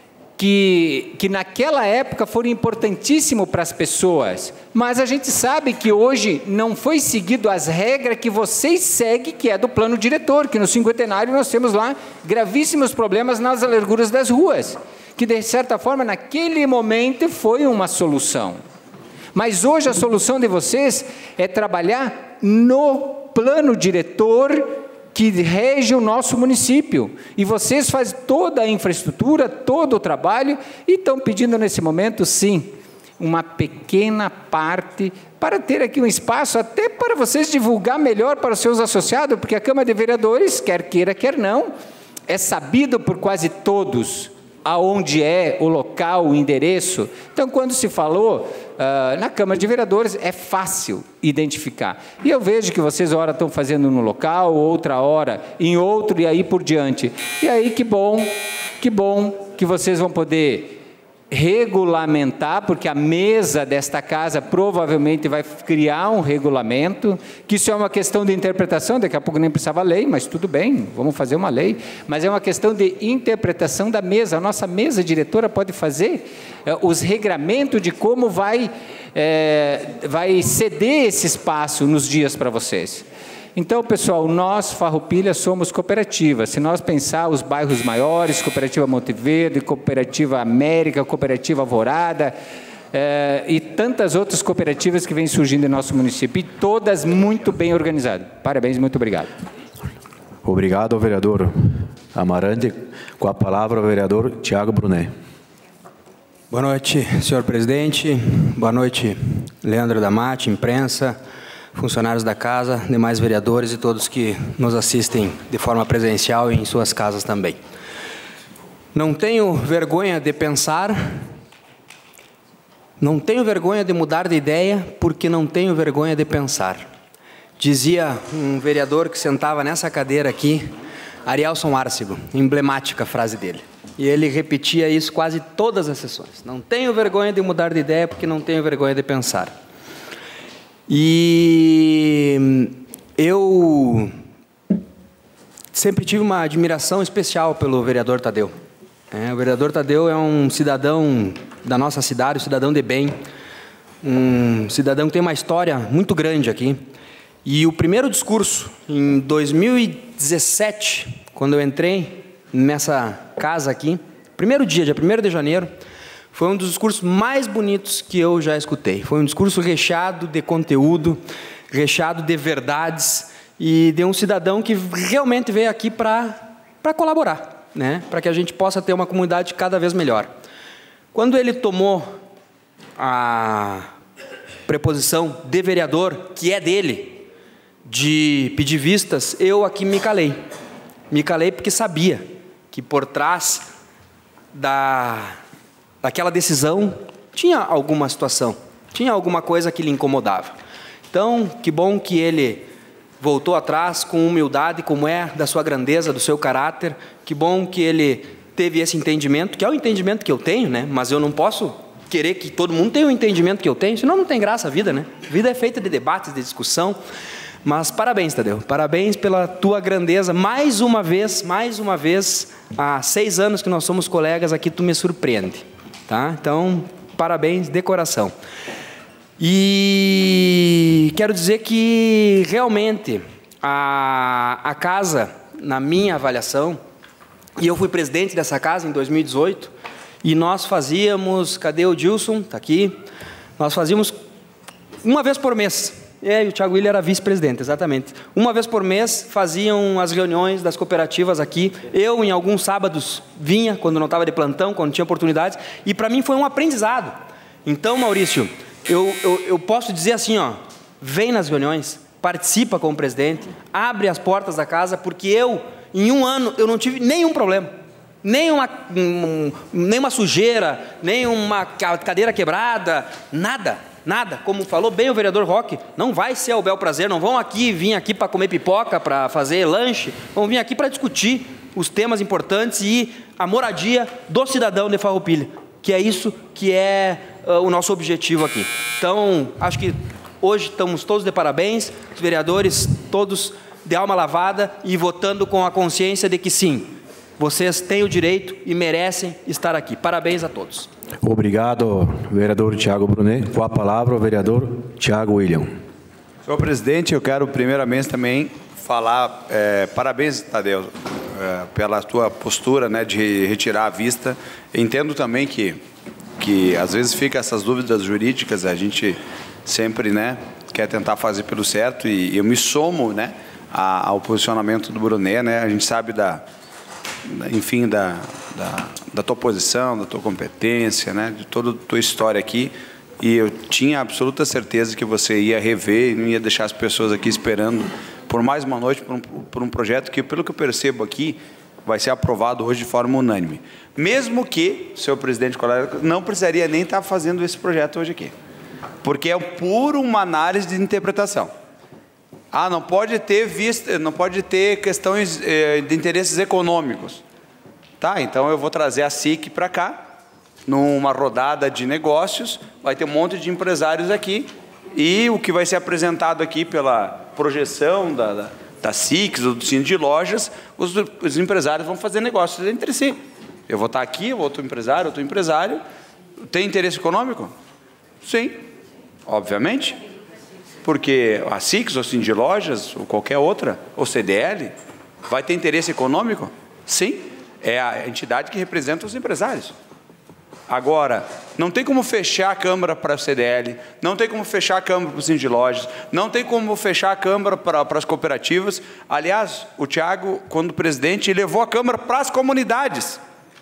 que naquela época foram importantíssimos para as pessoas, mas a gente sabe que hoje não foi seguido as regras que vocês seguem, que é do plano diretor, que no Cinquentenário nós temos lá gravíssimos problemas nas larguras das ruas, que de certa forma naquele momento foi uma solução. Mas hoje a solução de vocês é trabalhar no plano diretor que rege o nosso município. E vocês fazem toda a infraestrutura, todo o trabalho, e estão pedindo nesse momento, sim, uma pequena parte para ter aqui um espaço até para vocês divulgar melhor para os seus associados, porque a Câmara de Vereadores, quer queira, quer não, é sabido por quase todos aonde é o local, o endereço. Então, quando se falou na Câmara de Vereadores, é fácil identificar. E eu vejo que vocês, ora, estão fazendo no local, outra hora em outro, e aí por diante. E aí, que bom que vocês vão poder regulamentar, porque a mesa desta casa provavelmente vai criar um regulamento, que isso é uma questão de interpretação, daqui a pouco nem precisava lei, mas tudo bem, vamos fazer uma lei, mas é uma questão de interpretação da mesa. A nossa mesa diretora pode fazer os regramentos de como vai ceder esse espaço nos dias para vocês. Então, pessoal, nós, Farroupilha, somos cooperativa. Se nós pensar os bairros maiores, Cooperativa Monte Verde, Cooperativa América, Cooperativa Alvorada, e tantas outras cooperativas que vêm surgindo em nosso município, e todas muito bem organizadas. Parabéns, muito obrigado. Obrigado, vereador Amarante. Com a palavra, o vereador Tiago Brunet. Boa noite, senhor presidente. Boa noite, Leandro Damati, imprensa, funcionários da casa, demais vereadores e todos que nos assistem de forma presencial e em suas casas também. Não tenho vergonha de pensar, não tenho vergonha de mudar de ideia, porque não tenho vergonha de pensar. Dizia um vereador que sentava nessa cadeira aqui, Arielson Arcego, emblemática a frase dele. E ele repetia isso quase todas as sessões. Não tenho vergonha de mudar de ideia, porque não tenho vergonha de pensar. E eu sempre tive uma admiração especial pelo vereador Tadeu. O vereador Tadeu é um cidadão da nossa cidade, um cidadão de bem, um cidadão que tem uma história muito grande aqui. E o primeiro discurso, em 2017, quando eu entrei nessa casa aqui, primeiro dia 1º de janeiro, foi um dos discursos mais bonitos que eu já escutei. Foi um discurso recheado de conteúdo, recheado de verdades e de um cidadão que realmente veio aqui para colaborar, né? Para que a gente possa ter uma comunidade cada vez melhor. Quando ele tomou a preposição de vereador, que é dele, de pedir vistas, eu aqui me calei. Me calei porque sabia que por trás daquela decisão tinha alguma situação, tinha alguma coisa que lhe incomodava. Então, que bom que ele voltou atrás com humildade, como é da sua grandeza, do seu caráter. Que bom que ele teve esse entendimento, que é o entendimento que eu tenho, né? Mas eu não posso querer que todo mundo tenha o entendimento que eu tenho, senão não tem graça a vida, né? A vida é feita de debates, de discussão. Mas parabéns, Tadeu, parabéns pela tua grandeza. Mais uma vez, há 6 anos que nós somos colegas aqui, tu me surpreende, tá? Então, parabéns de coração. E quero dizer que realmente a casa, na minha avaliação, e eu fui presidente dessa casa em 2018, e nós fazíamos, cadê o Dilson? Está aqui. Nós fazíamos uma vez por mês. E o Thiago Willian era vice-presidente, exatamente. Uma vez por mês faziam as reuniões das cooperativas aqui. Eu, em alguns sábados, vinha, quando não estava de plantão, quando tinha oportunidades, e para mim foi um aprendizado. Então, Maurício, eu posso dizer assim, ó, vem nas reuniões, participa como presidente, abre as portas da casa, porque eu, em 1 ano, eu não tive nenhum problema. Nenhuma sujeira, nenhuma cadeira quebrada, nada. Nada, como falou bem o vereador Roque, não vai ser ao bel prazer, não vão vir aqui para comer pipoca, para fazer lanche, vão vir aqui para discutir os temas importantes e a moradia do cidadão de Farroupilha, que é isso que é o nosso objetivo aqui. Então, acho que hoje estamos todos de parabéns, os vereadores todos de alma lavada e votando com a consciência de que sim, vocês têm o direito e merecem estar aqui. Parabéns a todos. Obrigado, vereador Thiago Brunet. Com a palavra, o vereador Thiago Willian. Senhor presidente, eu quero primeiramente também falar, parabéns, Tadeu, pela tua postura, né, de retirar a vista. Entendo também que às vezes fica essas dúvidas jurídicas, a gente sempre, né, quer tentar fazer pelo certo e eu me somo, né, ao posicionamento do Brunet, né, a gente sabe enfim, da tua posição, da tua competência, né, de toda a tua história aqui, e eu tinha absoluta certeza que você ia rever e não ia deixar as pessoas aqui esperando por mais uma noite por um projeto que, pelo que eu percebo aqui, vai ser aprovado hoje de forma unânime. Mesmo que, senhor presidente, colega, não precisaria nem estar fazendo esse projeto hoje aqui, porque é puro uma análise de interpretação. Não pode ter questões de interesses econômicos. Tá, então eu vou trazer a SIC para cá, numa rodada de negócios, vai ter um monte de empresários aqui, e o que vai ser apresentado aqui pela projeção da SIC, ou do Cine de Lojas, os empresários vão fazer negócios entre si. Eu vou estar aqui, outro empresário, tem interesse econômico? Sim, obviamente. Porque a SIC, ou Cine de Lojas, ou qualquer outra, ou CDL, vai ter interesse econômico? Sim, é a entidade que representa os empresários. Agora, não tem como fechar a Câmara para a CDL, não tem como fechar a Câmara para o Cine de Lojas, não tem como fechar a Câmara para as cooperativas. Aliás, o Thiago, quando presidente, levou a Câmara para as comunidades.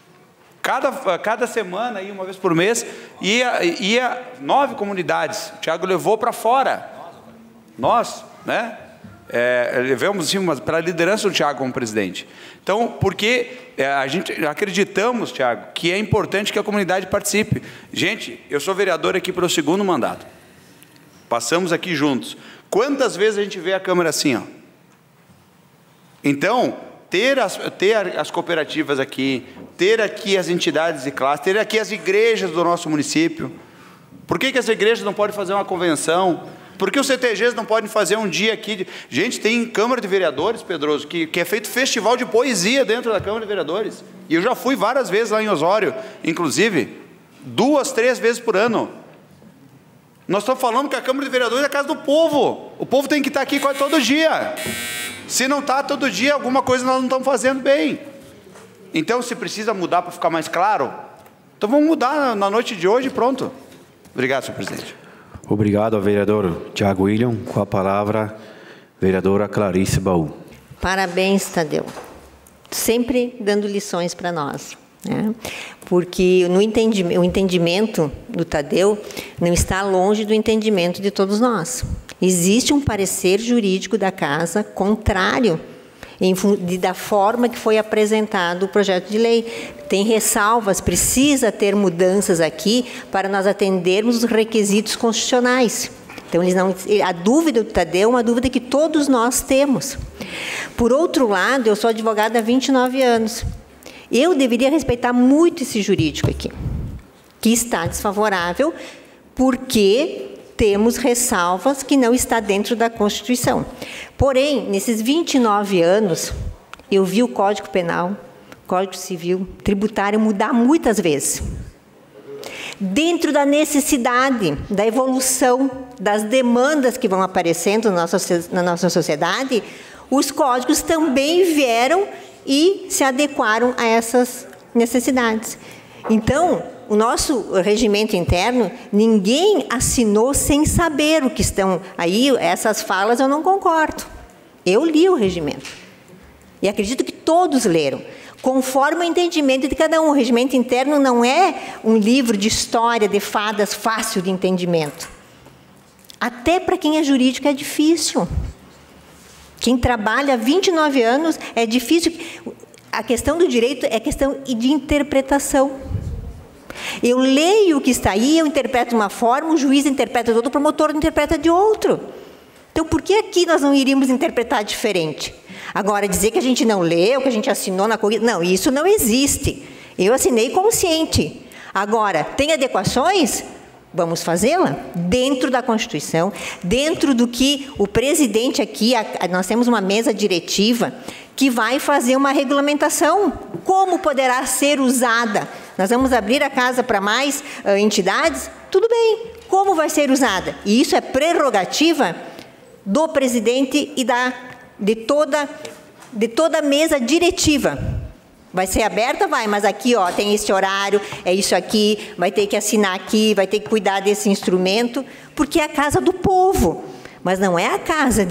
Cada semana, uma vez por mês, ia 9 comunidades. O Thiago levou para fora. Nós, né, levamos assim, para a liderança do Thiago como presidente. Então, porque a gente acreditamos, Thiago, que é importante que a comunidade participe. Gente, eu sou vereador aqui para o 2º mandato. Passamos aqui juntos. Quantas vezes a gente vê a Câmara assim, ó? Então, ter as cooperativas aqui, ter aqui as entidades de classe, ter aqui as igrejas do nosso município. Por que as igrejas não podem fazer uma convenção? Por que os CTGs não podem fazer um dia aqui? Gente, tem Câmara de Vereadores, Pedroso, que é feito festival de poesia dentro da Câmara de Vereadores. E eu já fui várias vezes lá em Osório, inclusive, 2, 3 vezes por ano. Nós estamos falando que a Câmara de Vereadores é a casa do povo. O povo tem que estar aqui quase todo dia. Se não está todo dia, alguma coisa nós não estamos fazendo bem. Então, se precisa mudar para ficar mais claro, então vamos mudar na noite de hoje e pronto. Obrigado, senhor presidente. Obrigado ao vereador Tiago William. Com a palavra, vereadora Clarice Baú. Parabéns, Tadeu. Sempre dando lições para nós. Né? Porque o entendimento do Tadeu não está longe do entendimento de todos nós. Existe um parecer jurídico da Casa contrário da forma que foi apresentado o projeto de lei. Tem ressalvas, precisa ter mudanças aqui para nós atendermos os requisitos constitucionais. Então, a dúvida do Tadeu é uma dúvida que todos nós temos. Por outro lado, eu sou advogada há 29 anos. Eu deveria respeitar muito esse jurídico aqui, que está desfavorável porque temos ressalvas que não está dentro da Constituição. Porém, nesses 29 anos, eu vi o Código Penal, Código Civil, Tributário mudar muitas vezes. Dentro da necessidade, da evolução, das demandas que vão aparecendo na nossa sociedade, os códigos também vieram e se adequaram a essas necessidades. Então, o nosso regimento interno, ninguém assinou sem saber o que estão aí. Essas falas eu não concordo. Eu li o regimento. E acredito que todos leram, conforme o entendimento de cada um. O regimento interno não é um livro de história, de fadas, fácil de entendimento. Até para quem é jurídico é difícil. Quem trabalha há 29 anos é difícil. A questão do direito é questão de interpretação. Eu leio o que está aí, eu interpreto de uma forma, o juiz interpreta de outra, o promotor interpreta de outro. Então, por que aqui nós não iríamos interpretar diferente? Agora, dizer que a gente não leu, que a gente assinou na corrida, não, isso não existe. Eu assinei consciente. Agora, tem adequações? Vamos fazê-la dentro da Constituição, dentro do que o presidente aqui, nós temos uma mesa diretiva que vai fazer uma regulamentação. Como poderá ser usada? Nós vamos abrir a casa para mais entidades? Tudo bem. Como vai ser usada? E isso é prerrogativa do presidente e de toda a mesa diretiva. Vai ser aberta? Vai, mas aqui ó, tem esse horário, é isso aqui, vai ter que assinar aqui, vai ter que cuidar desse instrumento, porque é a casa do povo, mas não é a casa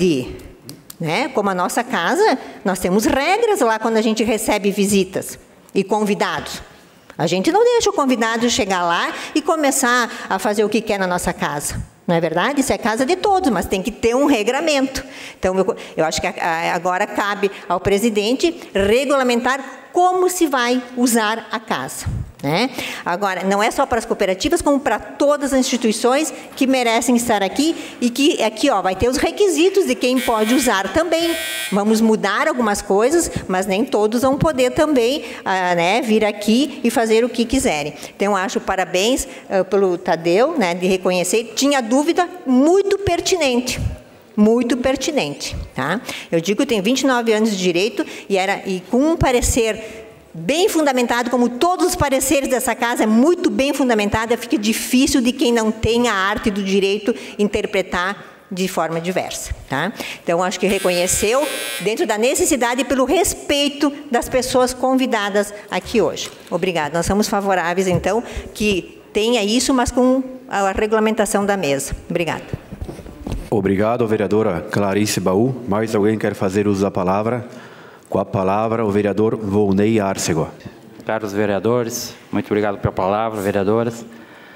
né? Como a nossa casa, nós temos regras lá quando a gente recebe visitas e convidados. A gente não deixa o convidado chegar lá e começar a fazer o que quer na nossa casa. Não é verdade? Isso é casa de todos, mas tem que ter um regramento. Então, eu acho que agora cabe ao presidente regulamentar como se vai usar a casa. Né? Agora, não é só para as cooperativas, como para todas as instituições que merecem estar aqui e que aqui ó, vai ter os requisitos de quem pode usar também. Vamos mudar algumas coisas, mas nem todos vão poder também né, vir aqui e fazer o que quiserem. Então, acho parabéns pelo Tadeu, né, de reconhecer. Tinha dúvida muito pertinente. Muito pertinente. Tá? Eu digo que eu tenho 29 anos de direito e com um parecer bem fundamentado, como todos os pareceres dessa casa, é muito bem fundamentado, fica difícil de quem não tem a arte do direito interpretar de forma diversa. Tá? Então, acho que reconheceu dentro da necessidade e pelo respeito das pessoas convidadas aqui hoje. Obrigada. Nós somos favoráveis, então, que tenha isso, mas com a regulamentação da mesa. Obrigada. Obrigado, vereadora Clarice Baú. Mais alguém quer fazer uso da palavra? Com a palavra, o vereador Volney Arcego. Caros vereadores, muito obrigado pela palavra, vereadoras.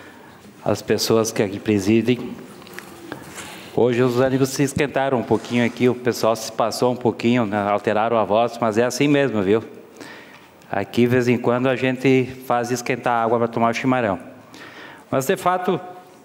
As pessoas que aqui presidem. Hoje os ânimos se esquentaram um pouquinho aqui, o pessoal se passou um pouquinho, né, alteraram a voz, mas é assim mesmo, viu? Aqui, de vez em quando, a gente faz esquentar a água para tomar o chimarrão. Mas, de fato,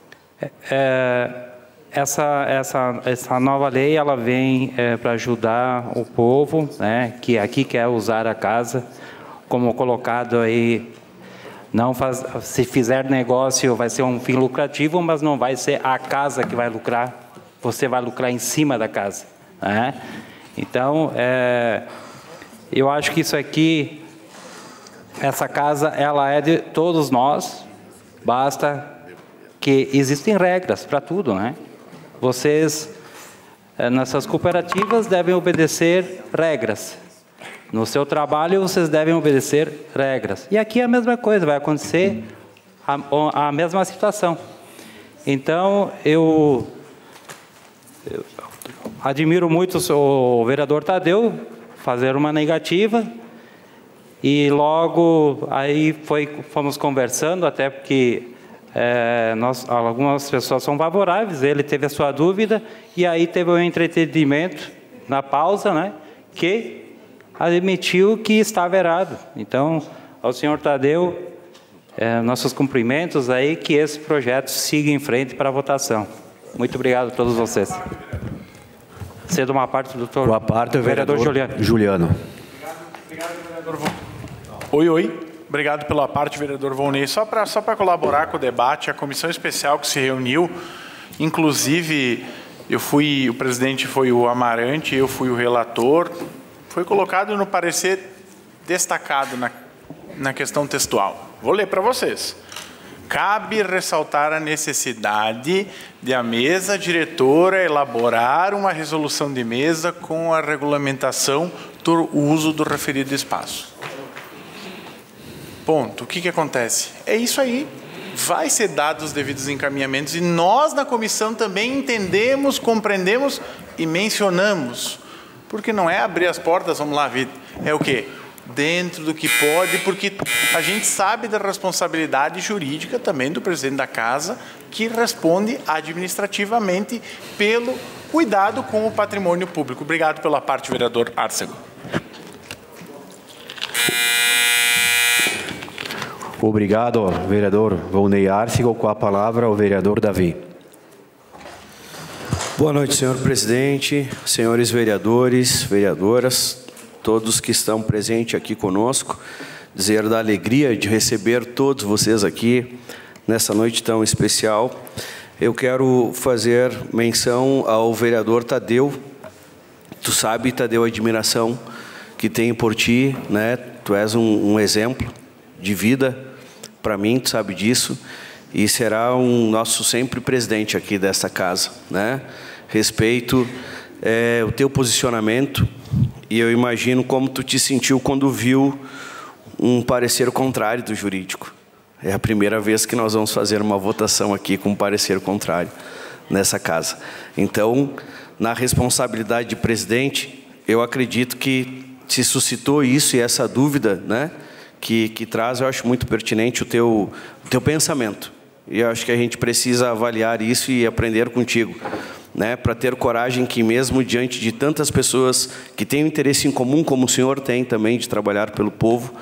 essa nova lei, ela vem para ajudar o povo, né, que aqui quer usar a casa, como colocado aí, se fizer negócio vai ser um fim lucrativo, mas não vai ser a casa que vai lucrar, você vai lucrar em cima da casa. Né? Então, eu acho que isso aqui, essa casa, ela é de todos nós, basta que existem regras para tudo, né? Vocês, nessas cooperativas, devem obedecer regras. No seu trabalho, vocês devem obedecer regras. E aqui é a mesma coisa, vai acontecer a mesma situação. Então, eu admiro muito o vereador Tadeu fazer uma negativa, e logo aí fomos conversando, até porque algumas pessoas são favoráveis, ele teve a sua dúvida, e aí teve um entretenimento na pausa, né, que admitiu que estava errado. Então, ao senhor Tadeu, nossos cumprimentos aí, que esse projeto siga em frente para a votação. Muito obrigado a todos vocês. Cedo uma parte, doutor. Com a parte, o vereador Juliano. Obrigado, vereador Volney. Oi. Obrigado pela parte, vereador Volney. Só para colaborar com o debate, a comissão especial que se reuniu, inclusive, o presidente foi o Amarante, eu fui o relator, foi colocado no parecer destacado na questão textual. Vou ler para vocês. Cabe ressaltar a necessidade de a mesa diretora elaborar uma resolução de mesa com a regulamentação do uso do referido espaço. Ponto. O que acontece? É isso aí. Vai ser dados os devidos encaminhamentos, e nós na comissão também entendemos, compreendemos e mencionamos. Porque não é abrir as portas, vamos lá, Vitor. É o quê? Dentro do que pode, porque a gente sabe da responsabilidade jurídica também do presidente da casa, que responde administrativamente pelo cuidado com o patrimônio público. Obrigado pela parte, vereador Arcego. Obrigado, vereador Volney Arcego. Com a palavra, o vereador Davi. Boa noite, senhor presidente, senhores vereadores, vereadoras, todos que estão presentes aqui conosco, dizer da alegria de receber todos vocês aqui nessa noite tão especial. Eu quero fazer menção ao vereador Tadeu. Tu sabe, Tadeu, a admiração que tenho por ti, né? Tu és um exemplo de vida para mim, tu sabe disso, e será um nosso sempre presidente aqui dessa casa, né? Respeito o teu posicionamento, e eu imagino como tu te sentiu quando viu um parecer contrário do jurídico. É a primeira vez que nós vamos fazer uma votação aqui com um parecer contrário nessa casa. Então, na responsabilidade de presidente, eu acredito que se suscitou isso e essa dúvida, né, que traz, eu acho muito pertinente o teu pensamento. E eu acho que a gente precisa avaliar isso e aprender contigo, né, para ter coragem que mesmo diante de tantas pessoas que têm um interesse em comum, como o senhor tem também, de trabalhar pelo povo,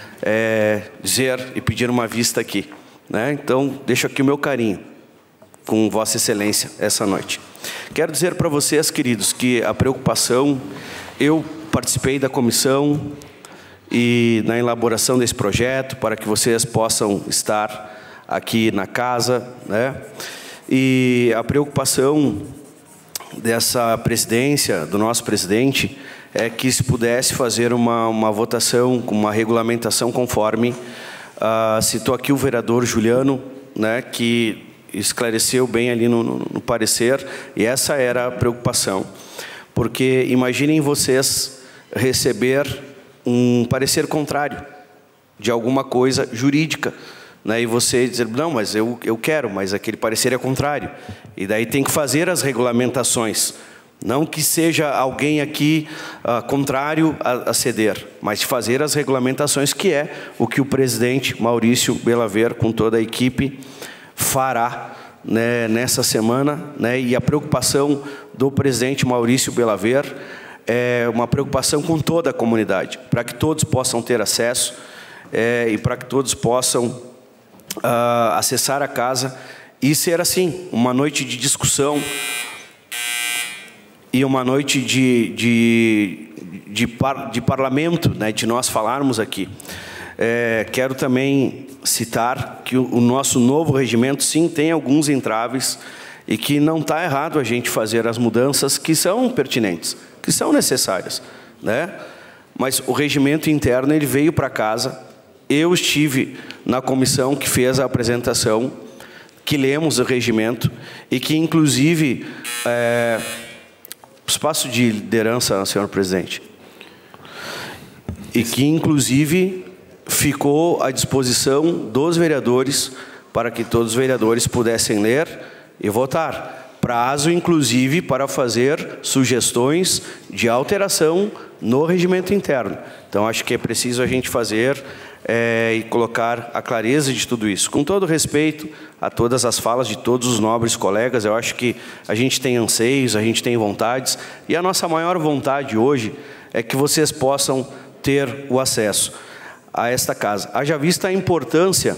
dizer e pedir uma vista aqui, né? Então, deixo aqui o meu carinho com Vossa Excelência essa noite. Quero dizer para vocês, queridos, que a preocupação, eu participei da comissão e na elaboração desse projeto, para que vocês possam estar aqui na casa, né? E a preocupação dessa presidência, do nosso presidente, é que se pudesse fazer uma votação, uma regulamentação conforme citou aqui o vereador Juliano, né, que esclareceu bem ali no parecer, e essa era a preocupação. Porque imaginem vocês receber um parecer contrário de alguma coisa jurídica, né, e você dizer, não, mas eu quero, mas aquele parecer é contrário. E daí tem que fazer as regulamentações. Não que seja alguém aqui contrário a ceder, mas fazer as regulamentações, que é o que o presidente Maurício Belaver, com toda a equipe, fará, né, nessa semana, né, e a preocupação do presidente Maurício Belaver é uma preocupação com toda a comunidade, para que todos possam ter acesso e para que todos possam acessar a casa e ser assim, uma noite de discussão e uma noite de parlamento, né, de nós falarmos aqui. Quero também citar que o nosso novo regimento, sim, tem alguns entraves e que não está errado a gente fazer as mudanças que são pertinentes, que são necessárias, né? Mas o regimento interno, ele veio para casa. Eu estive na comissão que fez a apresentação, que lemos o regimento e que, inclusive, espaço de liderança, senhor presidente. e que, inclusive, ficou à disposição dos vereadores para que todos os vereadores pudessem ler e votar. Prazo, inclusive, para fazer sugestões de alteração no regimento interno. Então, acho que é preciso a gente fazer e colocar a clareza de tudo isso. Com todo respeito a todas as falas de todos os nobres colegas, eu acho que a gente tem anseios, a gente tem vontades, e a nossa maior vontade hoje é que vocês possam ter o acesso a esta casa. Haja vista a importância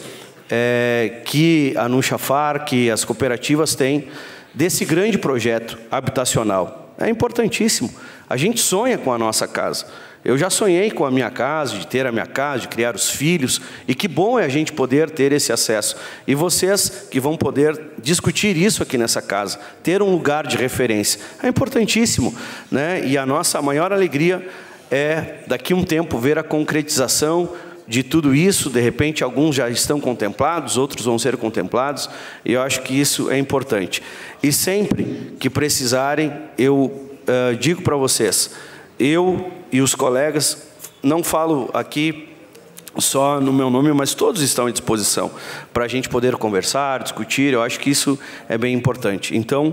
que a Nuchafar, que as cooperativas têm desse grande projeto habitacional. É importantíssimo. A gente sonha com a nossa casa. Eu já sonhei com a minha casa, de ter a minha casa, de criar os filhos, e que bom é a gente poder ter esse acesso. E vocês que vão poder discutir isso aqui nessa casa, ter um lugar de referência, é importantíssimo, né? E a nossa maior alegria é, daqui a um tempo, ver a concretização de tudo isso. De repente, alguns já estão contemplados, outros vão ser contemplados, e eu acho que isso é importante. E sempre que precisarem, eu digo para vocês, eu e os colegas, não falo aqui só no meu nome, mas todos estão à disposição para a gente poder conversar, discutir. Eu acho que isso é bem importante. Então,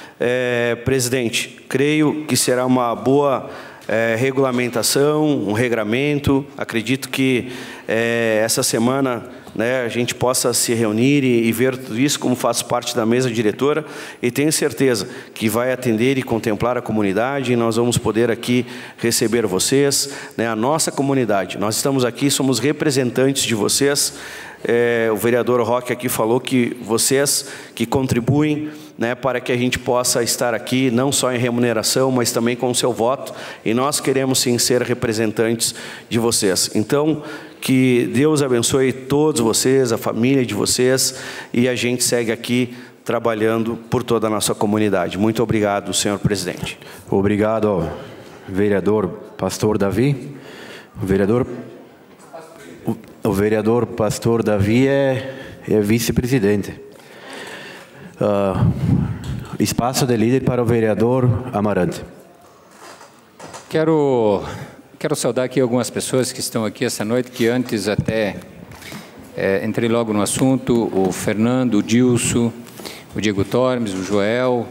presidente, creio que será uma boa regulamentação, um regramento. Acredito que essa semana, né, a gente possa se reunir e ver tudo isso, como faço parte da mesa diretora, e tenho certeza que vai atender e contemplar a comunidade, e nós vamos poder aqui receber vocês, né, a nossa comunidade. Nós estamos aqui, somos representantes de vocês. O vereador Roque aqui falou que vocês que contribuem, né, para que a gente possa estar aqui, não só em remuneração, mas também com o seu voto, e nós queremos sim ser representantes de vocês. Então, que Deus abençoe todos vocês, a família de vocês, e a gente segue aqui trabalhando por toda a nossa comunidade. Muito obrigado, senhor presidente. Obrigado, vereador Pastor Davi. O vereador Pastor Davi é vice-presidente. Espaço de líder para o vereador Amarante. Quero saudar aqui algumas pessoas que estão aqui essa noite, que antes até entrei logo no assunto: o Fernando, o Dilson, o Diego Tormes, o Joel,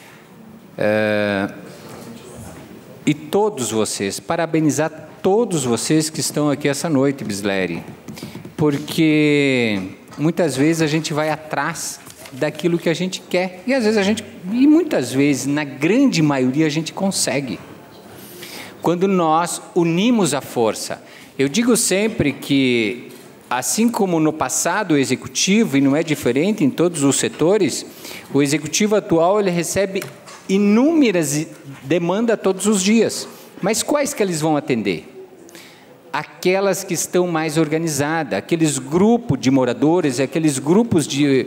e todos vocês, parabenizar todos vocês que estão aqui essa noite, Bisleri, porque muitas vezes a gente vai atrás daquilo que a gente quer, e às vezes e muitas vezes, na grande maioria, a gente consegue, quando nós unimos a força. Eu digo sempre que, assim como no passado o executivo, e não é diferente em todos os setores, o executivo atual ele recebe inúmeras demandas todos os dias, mas quais que eles vão atender? Aquelas que estão mais organizadas, aqueles grupos de moradores, aqueles grupos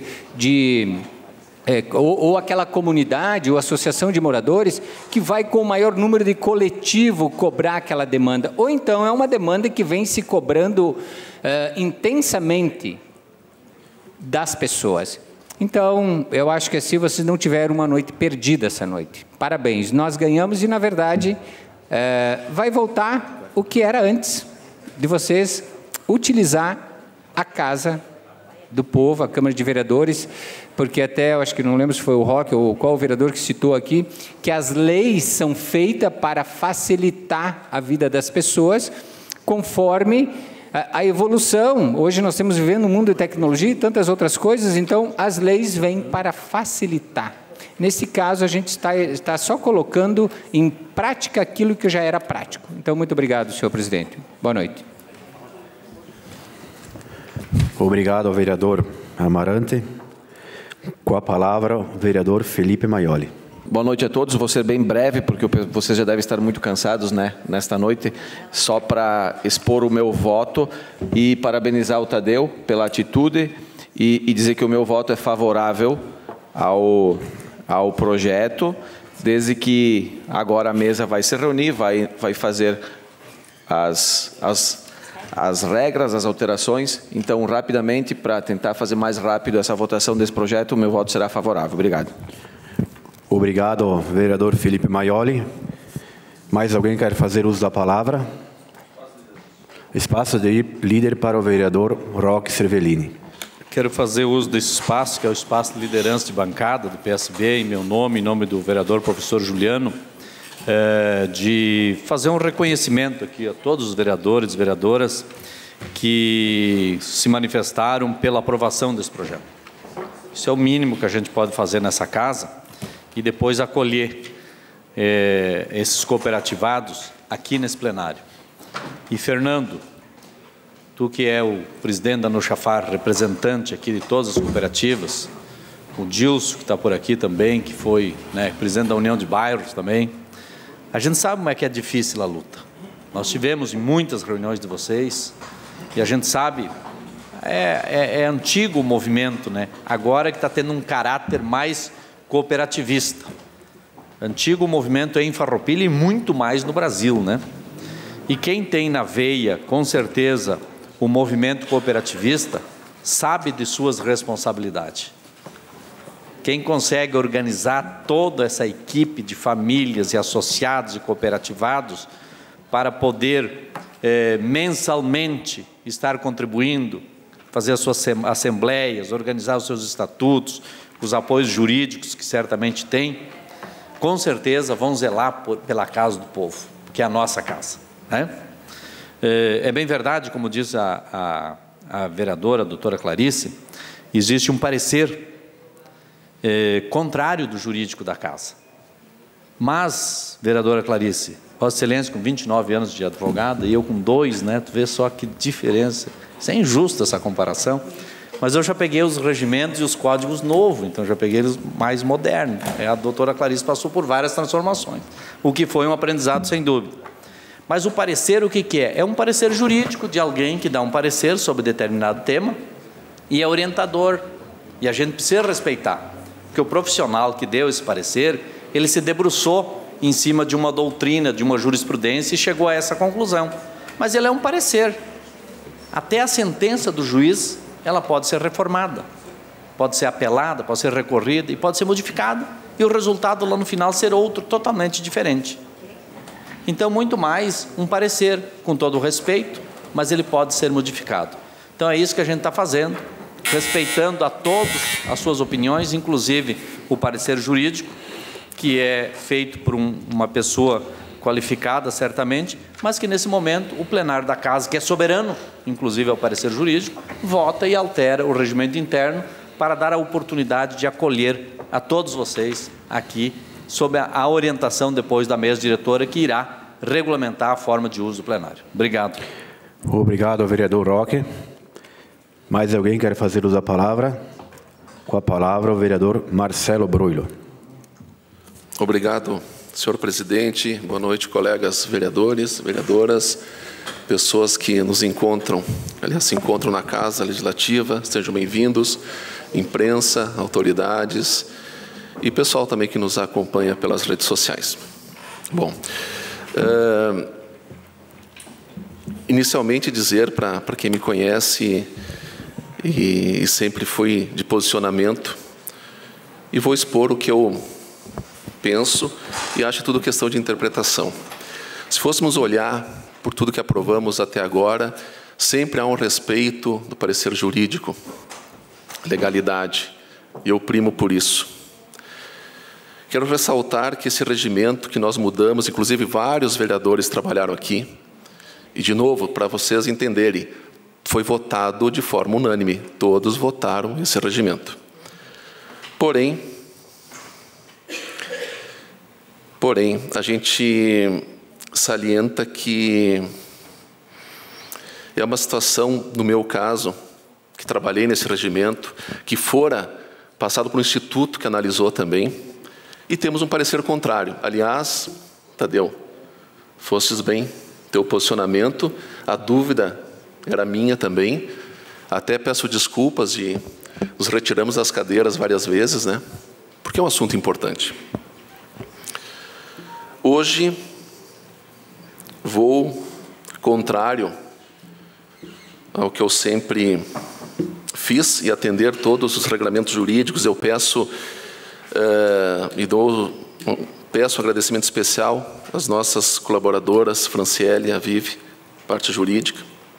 ou aquela comunidade ou associação de moradores que vai com o maior número de coletivo cobrar aquela demanda. Ou então é uma demanda que vem se cobrando intensamente das pessoas. Então, eu acho que assim vocês não tiveram uma noite perdida essa noite. Parabéns, nós ganhamos e, na verdade, vai voltar o que era antes de vocês utilizar a Casa do Povo, a Câmara de Vereadores, porque até, eu acho que não lembro se foi o Roque ou qual o vereador que citou aqui, que as leis são feitas para facilitar a vida das pessoas, conforme a evolução. Hoje nós estamos vivendo um mundo de tecnologia e tantas outras coisas, então as leis vêm para facilitar. Nesse caso, a gente está só colocando em prática aquilo que já era prático. Então, muito obrigado, senhor presidente. Boa noite. Obrigado ao vereador Amarante. Com a palavra, o vereador Felipe Maioli. Boa noite a todos. Vou ser bem breve, porque vocês já devem estar muito cansados, né, nesta noite. Só para expor o meu voto e parabenizar o Tadeu pela atitude e dizer que o meu voto é favorável ao projeto, desde que agora a mesa vai se reunir, vai fazer as regras, as alterações. Então, rapidamente, para tentar fazer mais rápido essa votação desse projeto, o meu voto será favorável. Obrigado. Obrigado, vereador Felipe Maioli. Mais alguém quer fazer uso da palavra? Espaço de líder para o vereador Roque Cervellini. Quero fazer uso desse espaço, que é o espaço de liderança de bancada do PSB, em meu nome, em nome do vereador professor Juliano, de fazer um reconhecimento aqui a todos os vereadores e vereadoras que se manifestaram pela aprovação desse projeto. Isso é o mínimo que a gente pode fazer nessa casa e depois acolher esses cooperativados aqui nesse plenário. E, Fernando, tu que é o presidente da Nochafar, representante aqui de todas as cooperativas, o Dilson, que está por aqui também, que foi presidente da União de Bairros também, a gente sabe como é que é difícil a luta. Nós tivemos muitas reuniões de vocês e a gente sabe, é antigo o movimento, agora que está tendo um caráter mais cooperativista. Antigo movimento é em Farroupilha e muito mais no Brasil, E quem tem na veia, com certeza, o movimento cooperativista, sabe de suas responsabilidades. Quem consegue organizar toda essa equipe de famílias e associados e cooperativados para poder mensalmente estar contribuindo, fazer as suas assembleias, organizar os seus estatutos, os apoios jurídicos que certamente tem, com certeza vão zelar pela casa do povo, que é a nossa casa. É bem verdade, como diz a vereadora, a doutora Clarice, existe um parecer contrário do jurídico da casa. Mas, vereadora Clarice, Vossa Excelência com 29 anos de advogada e eu com 2, tu vê só que diferença. Isso é injusta essa comparação. Mas eu já peguei os regimentos e os códigos novos, então já peguei eles mais modernos. A doutora Clarice passou por várias transformações, o que foi um aprendizado sem dúvida. Mas o parecer, o que é? É um parecer jurídico de alguém que dá um parecer sobre determinado tema e é orientador. E a gente precisa respeitar, porque o profissional que deu esse parecer, ele se debruçou em cima de uma doutrina, de uma jurisprudência e chegou a essa conclusão. Mas ele é um parecer. Até a sentença do juiz, ela pode ser reformada, pode ser apelada, pode ser recorrida e pode ser modificada. E o resultado lá no final ser outro, totalmente diferente. Então, muito mais um parecer, com todo o respeito, mas ele pode ser modificado. Então, é isso que a gente está fazendo, respeitando a todos as suas opiniões, inclusive o parecer jurídico, que é feito por uma pessoa qualificada, certamente, mas que nesse momento o plenário da casa, que é soberano, inclusive ao parecer jurídico, vota e altera o regimento interno para dar a oportunidade de acolher a todos vocês aqui, sob a orientação depois da mesa diretora, que irá regulamentar a forma de uso do plenário. Obrigado. Obrigado, vereador Roque. Mais alguém quer fazer uso da palavra? Com a palavra, o vereador Marcelo Broilo. Obrigado, senhor presidente. Boa noite, colegas vereadores, vereadoras, pessoas que nos encontram, aliás, se encontram na Casa Legislativa. Sejam bem-vindos, imprensa, autoridades e pessoal também que nos acompanha pelas redes sociais. Bom, inicialmente dizer para quem me conhece e sempre fui de posicionamento, e vou expor o que eu penso e acho tudo questão de interpretação. Se fôssemos olhar por tudo que aprovamos até agora, sempre há um respeito do parecer jurídico, legalidade, e eu primo por isso. Quero ressaltar que esse regimento que nós mudamos, inclusive vários vereadores trabalharam aqui, e de novo, para vocês entenderem, foi votado de forma unânime, todos votaram esse regimento. Porém, a gente salienta que é uma situação, no meu caso, que trabalhei nesse regimento, que fora passado por um instituto que analisou também, e temos um parecer contrário. Aliás, Tadeu, fostes bem, teu posicionamento, a dúvida era minha também, até peço desculpas e nos retiramos das cadeiras várias vezes, porque é um assunto importante. Hoje, vou contrário ao que eu sempre fiz e atender todos os regulamentos jurídicos. Eu peço peço agradecimento especial às nossas colaboradoras, Franciele e a Vivi, parte jurídica,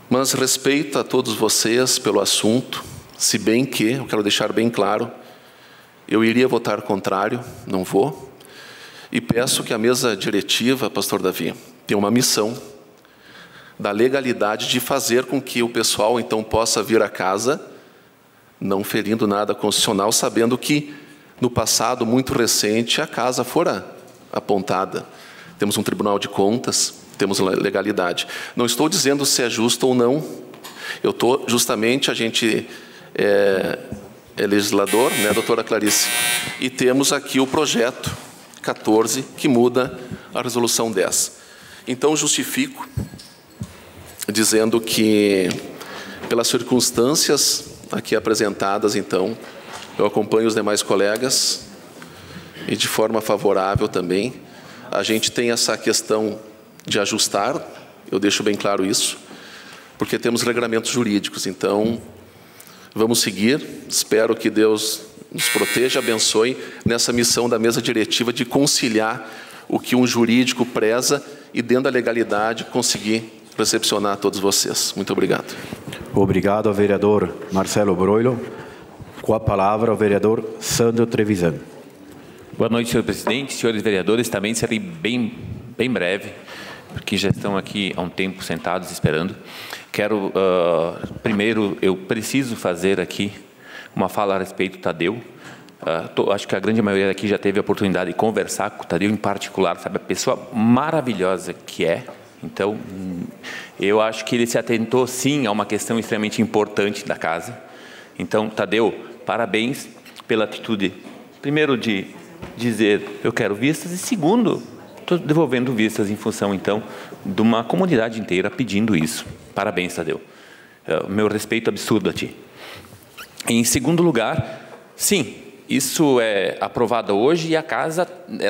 Mas respeito a todos vocês pelo assunto, se bem que, eu quero deixar bem claro, eu iria votar contrário, não vou, e peço que a mesa diretiva, pastor Davi, tenha uma missão da legalidade de fazer com que o pessoal então possa vir à casa, não ferindo nada constitucional, sabendo que no passado muito recente a casa fora apontada. Temos um Tribunal de Contas, temos legalidade. Não estou dizendo se é justo ou não, eu estou justamente, a gente é legislador, né, doutora Clarice, e temos aqui o projeto 14, que muda a resolução 10. Então, justifico, dizendo que, pelas circunstâncias aqui apresentadas, então, eu acompanho os demais colegas, e de forma favorável também. A gente tem essa questão de ajustar, eu deixo bem claro isso, porque temos regramentos jurídicos, então vamos seguir. Espero que Deus nos proteja, abençoe nessa missão da mesa diretiva de conciliar o que um jurídico preza e, dentro da legalidade, conseguir recepcionar todos vocês. Muito obrigado. Obrigado ao vereador Marcelo Broilo. Com a palavra, o vereador Sandro Trevisan. Boa noite, senhor presidente, senhores vereadores. Também serei bem breve, porque já estão aqui há um tempo sentados esperando. Quero, primeiro, eu preciso fazer aqui uma fala a respeito do Tadeu. Acho que a grande maioria daqui já teve a oportunidade de conversar com o Tadeu em particular, sabe a pessoa maravilhosa que é. Então, eu acho que ele se atentou, sim, a uma questão extremamente importante da casa. Então, Tadeu, parabéns pela atitude, primeiro, de dizer eu quero vistas, e segundo, estou devolvendo vistas em função, então, de uma comunidade inteira pedindo isso. Parabéns, Tadeu. Meu respeito absurdo a ti. Em segundo lugar, sim, isso é aprovado hoje e a casa,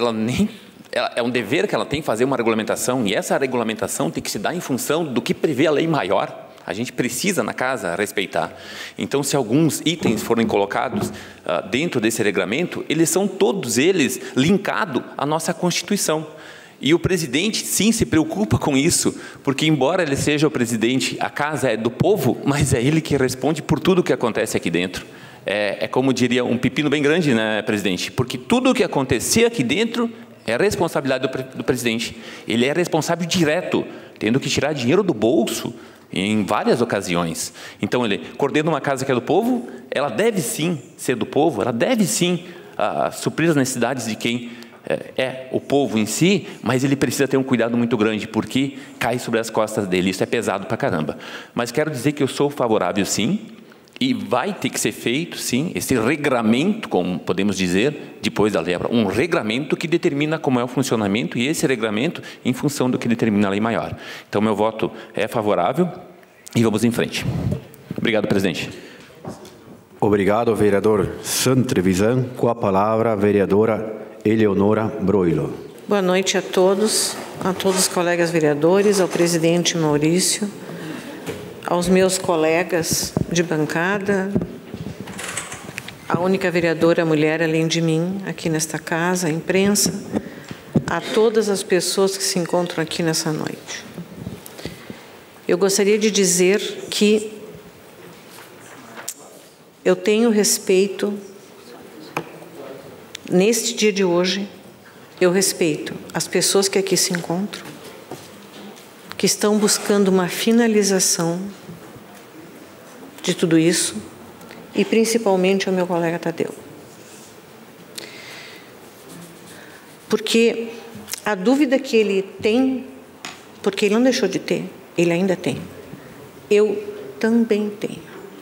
é um dever que ela tem fazer uma regulamentação, e essa regulamentação tem que se dar em função do que prevê a lei maior. A gente precisa, na casa, respeitar. Então, se alguns itens forem colocados dentro desse regulamento, eles são todos eles linkados à nossa Constituição. E o presidente, sim, se preocupa com isso, porque, embora ele seja o presidente, a casa é do povo, mas é ele que responde por tudo o que acontece aqui dentro. É como diria, um pepino bem grande, né, presidente? Porque tudo o que acontecer aqui dentro é a responsabilidade do presidente. Ele é responsável direto, tendo que tirar dinheiro do bolso em várias ocasiões. Então, ele coordena uma casa que é do povo, ela deve sim ser do povo, ela deve sim suprir as necessidades de quem é o povo em si, mas ele precisa ter um cuidado muito grande, porque cai sobre as costas dele, isso é pesado pra caramba. Mas quero dizer que eu sou favorável, sim, e vai ter que ser feito, sim, esse regramento, como podemos dizer, depois da lei, um regramento que determina como é o funcionamento, e esse regramento em função do que determina a lei maior. Então, meu voto é favorável e vamos em frente. Obrigado, presidente. Obrigado, vereador Sandro Trevisan. Com a palavra, a vereadora Eleonora Broilo. Boa noite a todos os colegas vereadores, ao presidente Maurício, aos meus colegas de bancada, a única vereadora mulher além de mim aqui nesta casa, a imprensa, a todas as pessoas que se encontram aqui nessa noite. Eu gostaria de dizer que eu tenho respeito, neste dia de hoje, eu respeito as pessoas que aqui se encontram, que estão buscando uma finalização de tudo isso, e principalmente ao meu colega Tadeu. Porque a dúvida que ele tem, porque ele não deixou de ter, ele ainda tem, eu também tenho.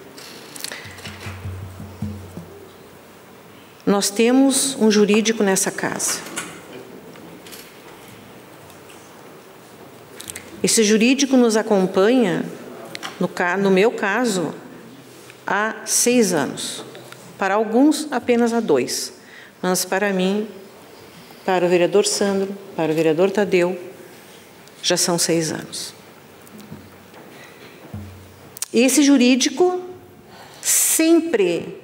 Nós temos um jurídico nessa casa. Esse jurídico nos acompanha, no meu caso, há 6 anos. Para alguns, apenas há 2. Mas para mim, para o vereador Sandro, para o vereador Tadeu, já são 6 anos. Esse jurídico sempre,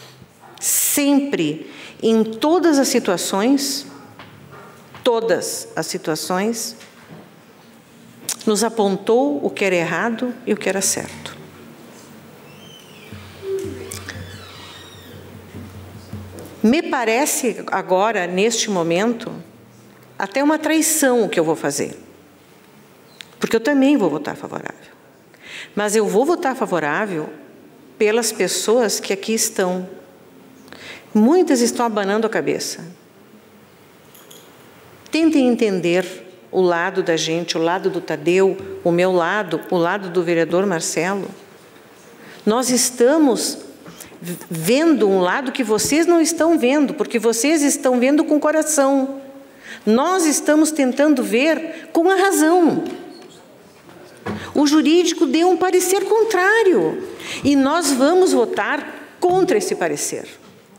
em todas as situações, nos apontou o que era errado e o que era certo. Me parece agora, neste momento, até uma traição o que eu vou fazer. Porque eu também vou votar favorável. Mas eu vou votar favorável pelas pessoas que aqui estão. Muitas estão abanando a cabeça. Tentem entender o lado da gente, o lado do Tadeu, o meu lado, o lado do vereador Marcelo. Nós estamos vendo um lado que vocês não estão vendo, porque vocês estão vendo com o coração. Nós estamos tentando ver com a razão. O jurídico deu um parecer contrário e nós vamos votar contra esse parecer.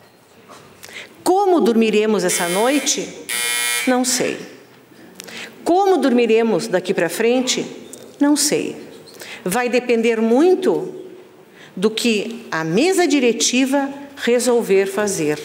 Como dormiremos essa noite? Não sei. Como dormiremos daqui para frente? Não sei. Vai depender muito do que a mesa diretiva resolver fazer,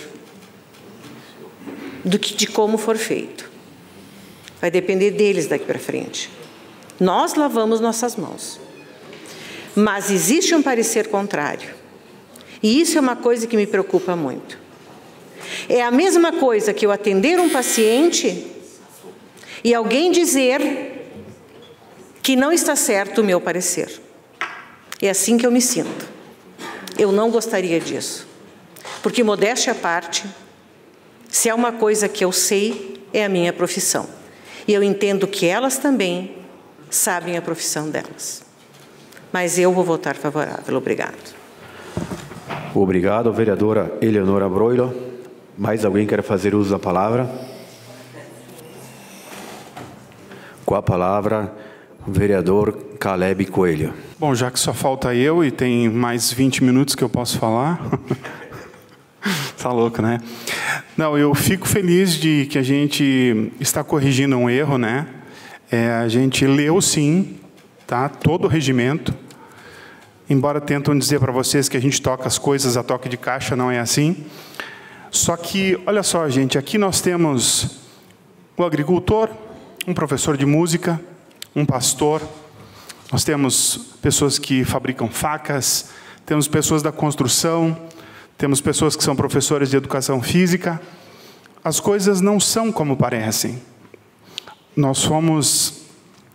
de como for feito. Vai depender deles daqui para frente. Nós lavamos nossas mãos. Mas existe um parecer contrário. E isso é uma coisa que me preocupa muito. É a mesma coisa que eu atender um paciente e alguém dizer que não está certo o meu parecer. É assim que eu me sinto. Eu não gostaria disso. Porque, modéstia à parte, se há uma coisa que eu sei, é a minha profissão. E eu entendo que elas também sabem a profissão delas. Mas eu vou votar favorável. Obrigado. Obrigado, vereadora Eleonora Broilo. Mais alguém quer fazer uso da palavra? Com a palavra, o vereador Caleb Coelho. Bom, já que só falta eu e tem mais 20 minutos que eu posso falar. Tá louco, né? Não, eu fico feliz de que a gente está corrigindo um erro, né? A gente leu sim, tá? Todo o regimento. Embora tentam dizer para vocês que a gente toca as coisas a toque de caixa, não é assim. Só que, olha só, gente, aqui nós temos um agricultor, um professor de música, um pastor, nós temos pessoas que fabricam facas, temos pessoas da construção, temos pessoas que são professores de educação física. As coisas não são como parecem. Nós somos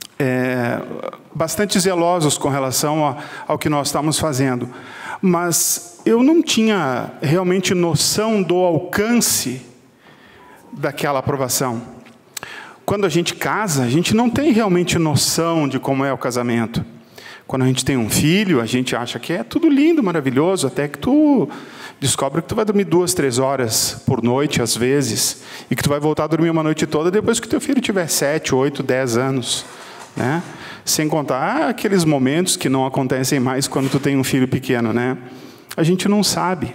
bastante zelosos com relação ao que nós estamos fazendo. Mas eu não tinha realmente noção do alcance daquela aprovação. Quando a gente casa, a gente não tem realmente noção de como é o casamento. Quando a gente tem um filho, a gente acha que é tudo lindo, maravilhoso, até que tu descobre que tu vai dormir 2, 3 horas por noite, às vezes, e que tu vai voltar a dormir uma noite toda depois que teu filho tiver 7, 8, 10 anos. Né? Sem contar aqueles momentos que não acontecem mais quando tu tem um filho pequeno, né? A gente não sabe.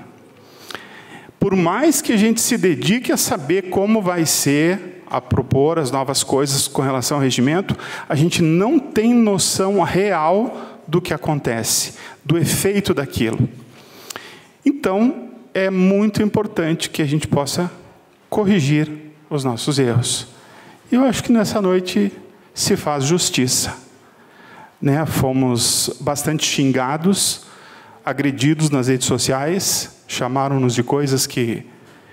Por mais que a gente se dedique a saber como vai ser, a propor as novas coisas com relação ao regimento, a gente não tem noção real do que acontece, do efeito daquilo. Então, é muito importante que a gente possa corrigir os nossos erros. E eu acho que nessa noite se faz justiça. Né? Fomos bastante xingados, agredidos nas redes sociais, chamaram-nos de coisas que...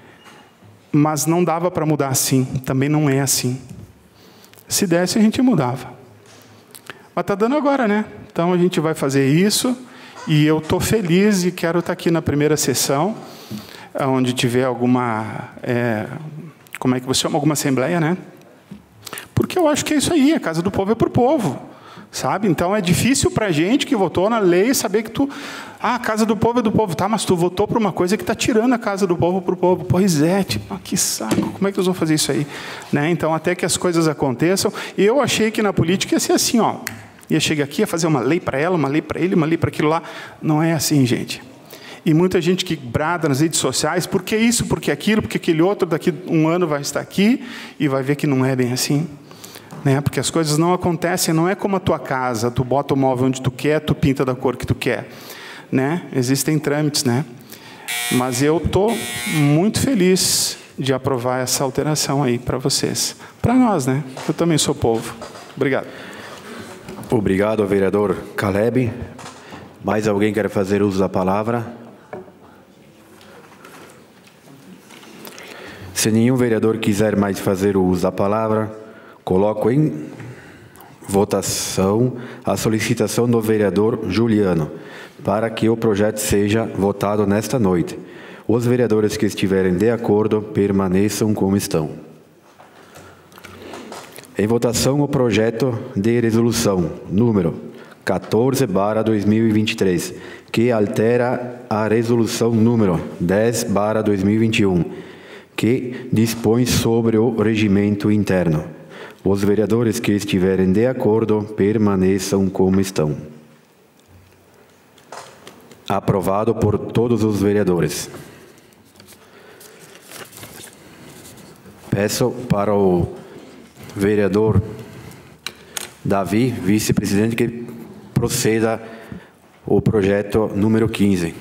Mas não dava para mudar assim, também não é assim. Se desse, a gente mudava. Mas está dando agora, né? Então a gente vai fazer isso, e eu estou feliz e quero estar aqui na primeira sessão, onde tiver alguma... como é que você chama? Alguma assembleia, né? Porque eu acho que é isso aí, a casa do povo é para o povo. Sabe? Então é difícil para a gente que votou na lei saber que tu... a casa do povo é do povo. Tá, mas tu votou para uma coisa que está tirando a casa do povo para o povo. Pois é, tipo, que saco, como é que eles vão fazer isso aí? Né? Então, até que as coisas aconteçam, eu achei que na política ia ser assim, ó. Ia chegar aqui, ia fazer uma lei para ela, uma lei para ele, uma lei para aquilo lá. Não é assim, gente. E muita gente que brada nas redes sociais, por que isso, por que aquilo, porque aquele outro daqui um ano vai estar aqui e vai ver que não é bem assim. Né? Porque as coisas não acontecem, não é como a tua casa, tu bota o móvel onde tu quer, tu pinta da cor que tu quer. Né? Existem trâmites, né? Mas eu estou muito feliz de aprovar essa alteração aí para vocês. Para nós, né? Eu também sou povo. Obrigado. Obrigado, vereador Caleb. Mais alguém quer fazer uso da palavra? Se nenhum vereador quiser mais fazer uso da palavra, coloco em votação a solicitação do vereador Juliano para que o projeto seja votado nesta noite. Os vereadores que estiverem de acordo permaneçam como estão. Em votação o projeto de resolução número 14/2023, que altera a resolução número 10/2021, que dispõe sobre o regimento interno. Os vereadores que estiverem de acordo permaneçam como estão. Aprovado por todos os vereadores. Peço para o vereador Davi, vice-presidente, que proceda o projeto número 15.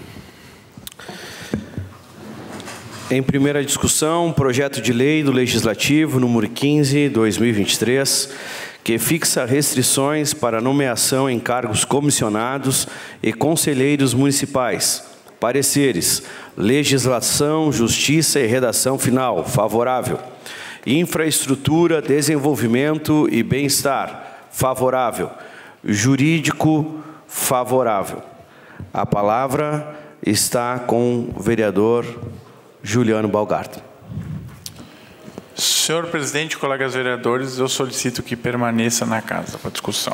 Em primeira discussão, projeto de lei do Legislativo número 15/2023, que fixa restrições para nomeação em cargos comissionados e conselheiros municipais. Pareceres: legislação, justiça e redação final. Favorável. Infraestrutura, desenvolvimento e bem-estar. Favorável. Jurídico, favorável. A palavra está com o vereador Juliano Balgarto. Senhor presidente, colegas vereadores, eu solicito que permaneça na casa para discussão.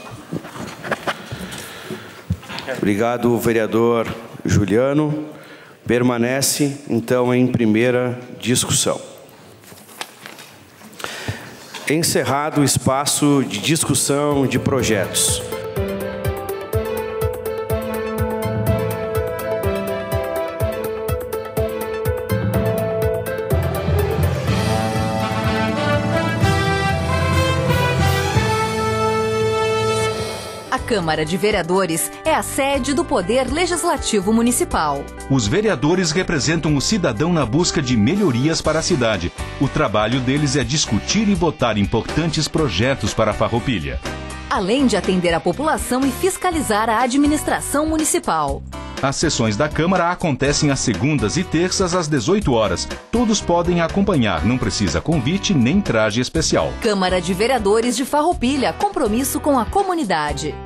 Obrigado, vereador Juliano. Permanece, então, em primeira discussão. Encerrado o espaço de discussão de projetos. A Câmara de Vereadores é a sede do Poder Legislativo Municipal. Os vereadores representam o cidadão na busca de melhorias para a cidade. O trabalho deles é discutir e votar importantes projetos para a Farroupilha. Além de atender a população e fiscalizar a administração municipal. As sessões da Câmara acontecem às segundas e terças às 18 horas. Todos podem acompanhar, não precisa convite nem traje especial. Câmara de Vereadores de Farroupilha, compromisso com a comunidade.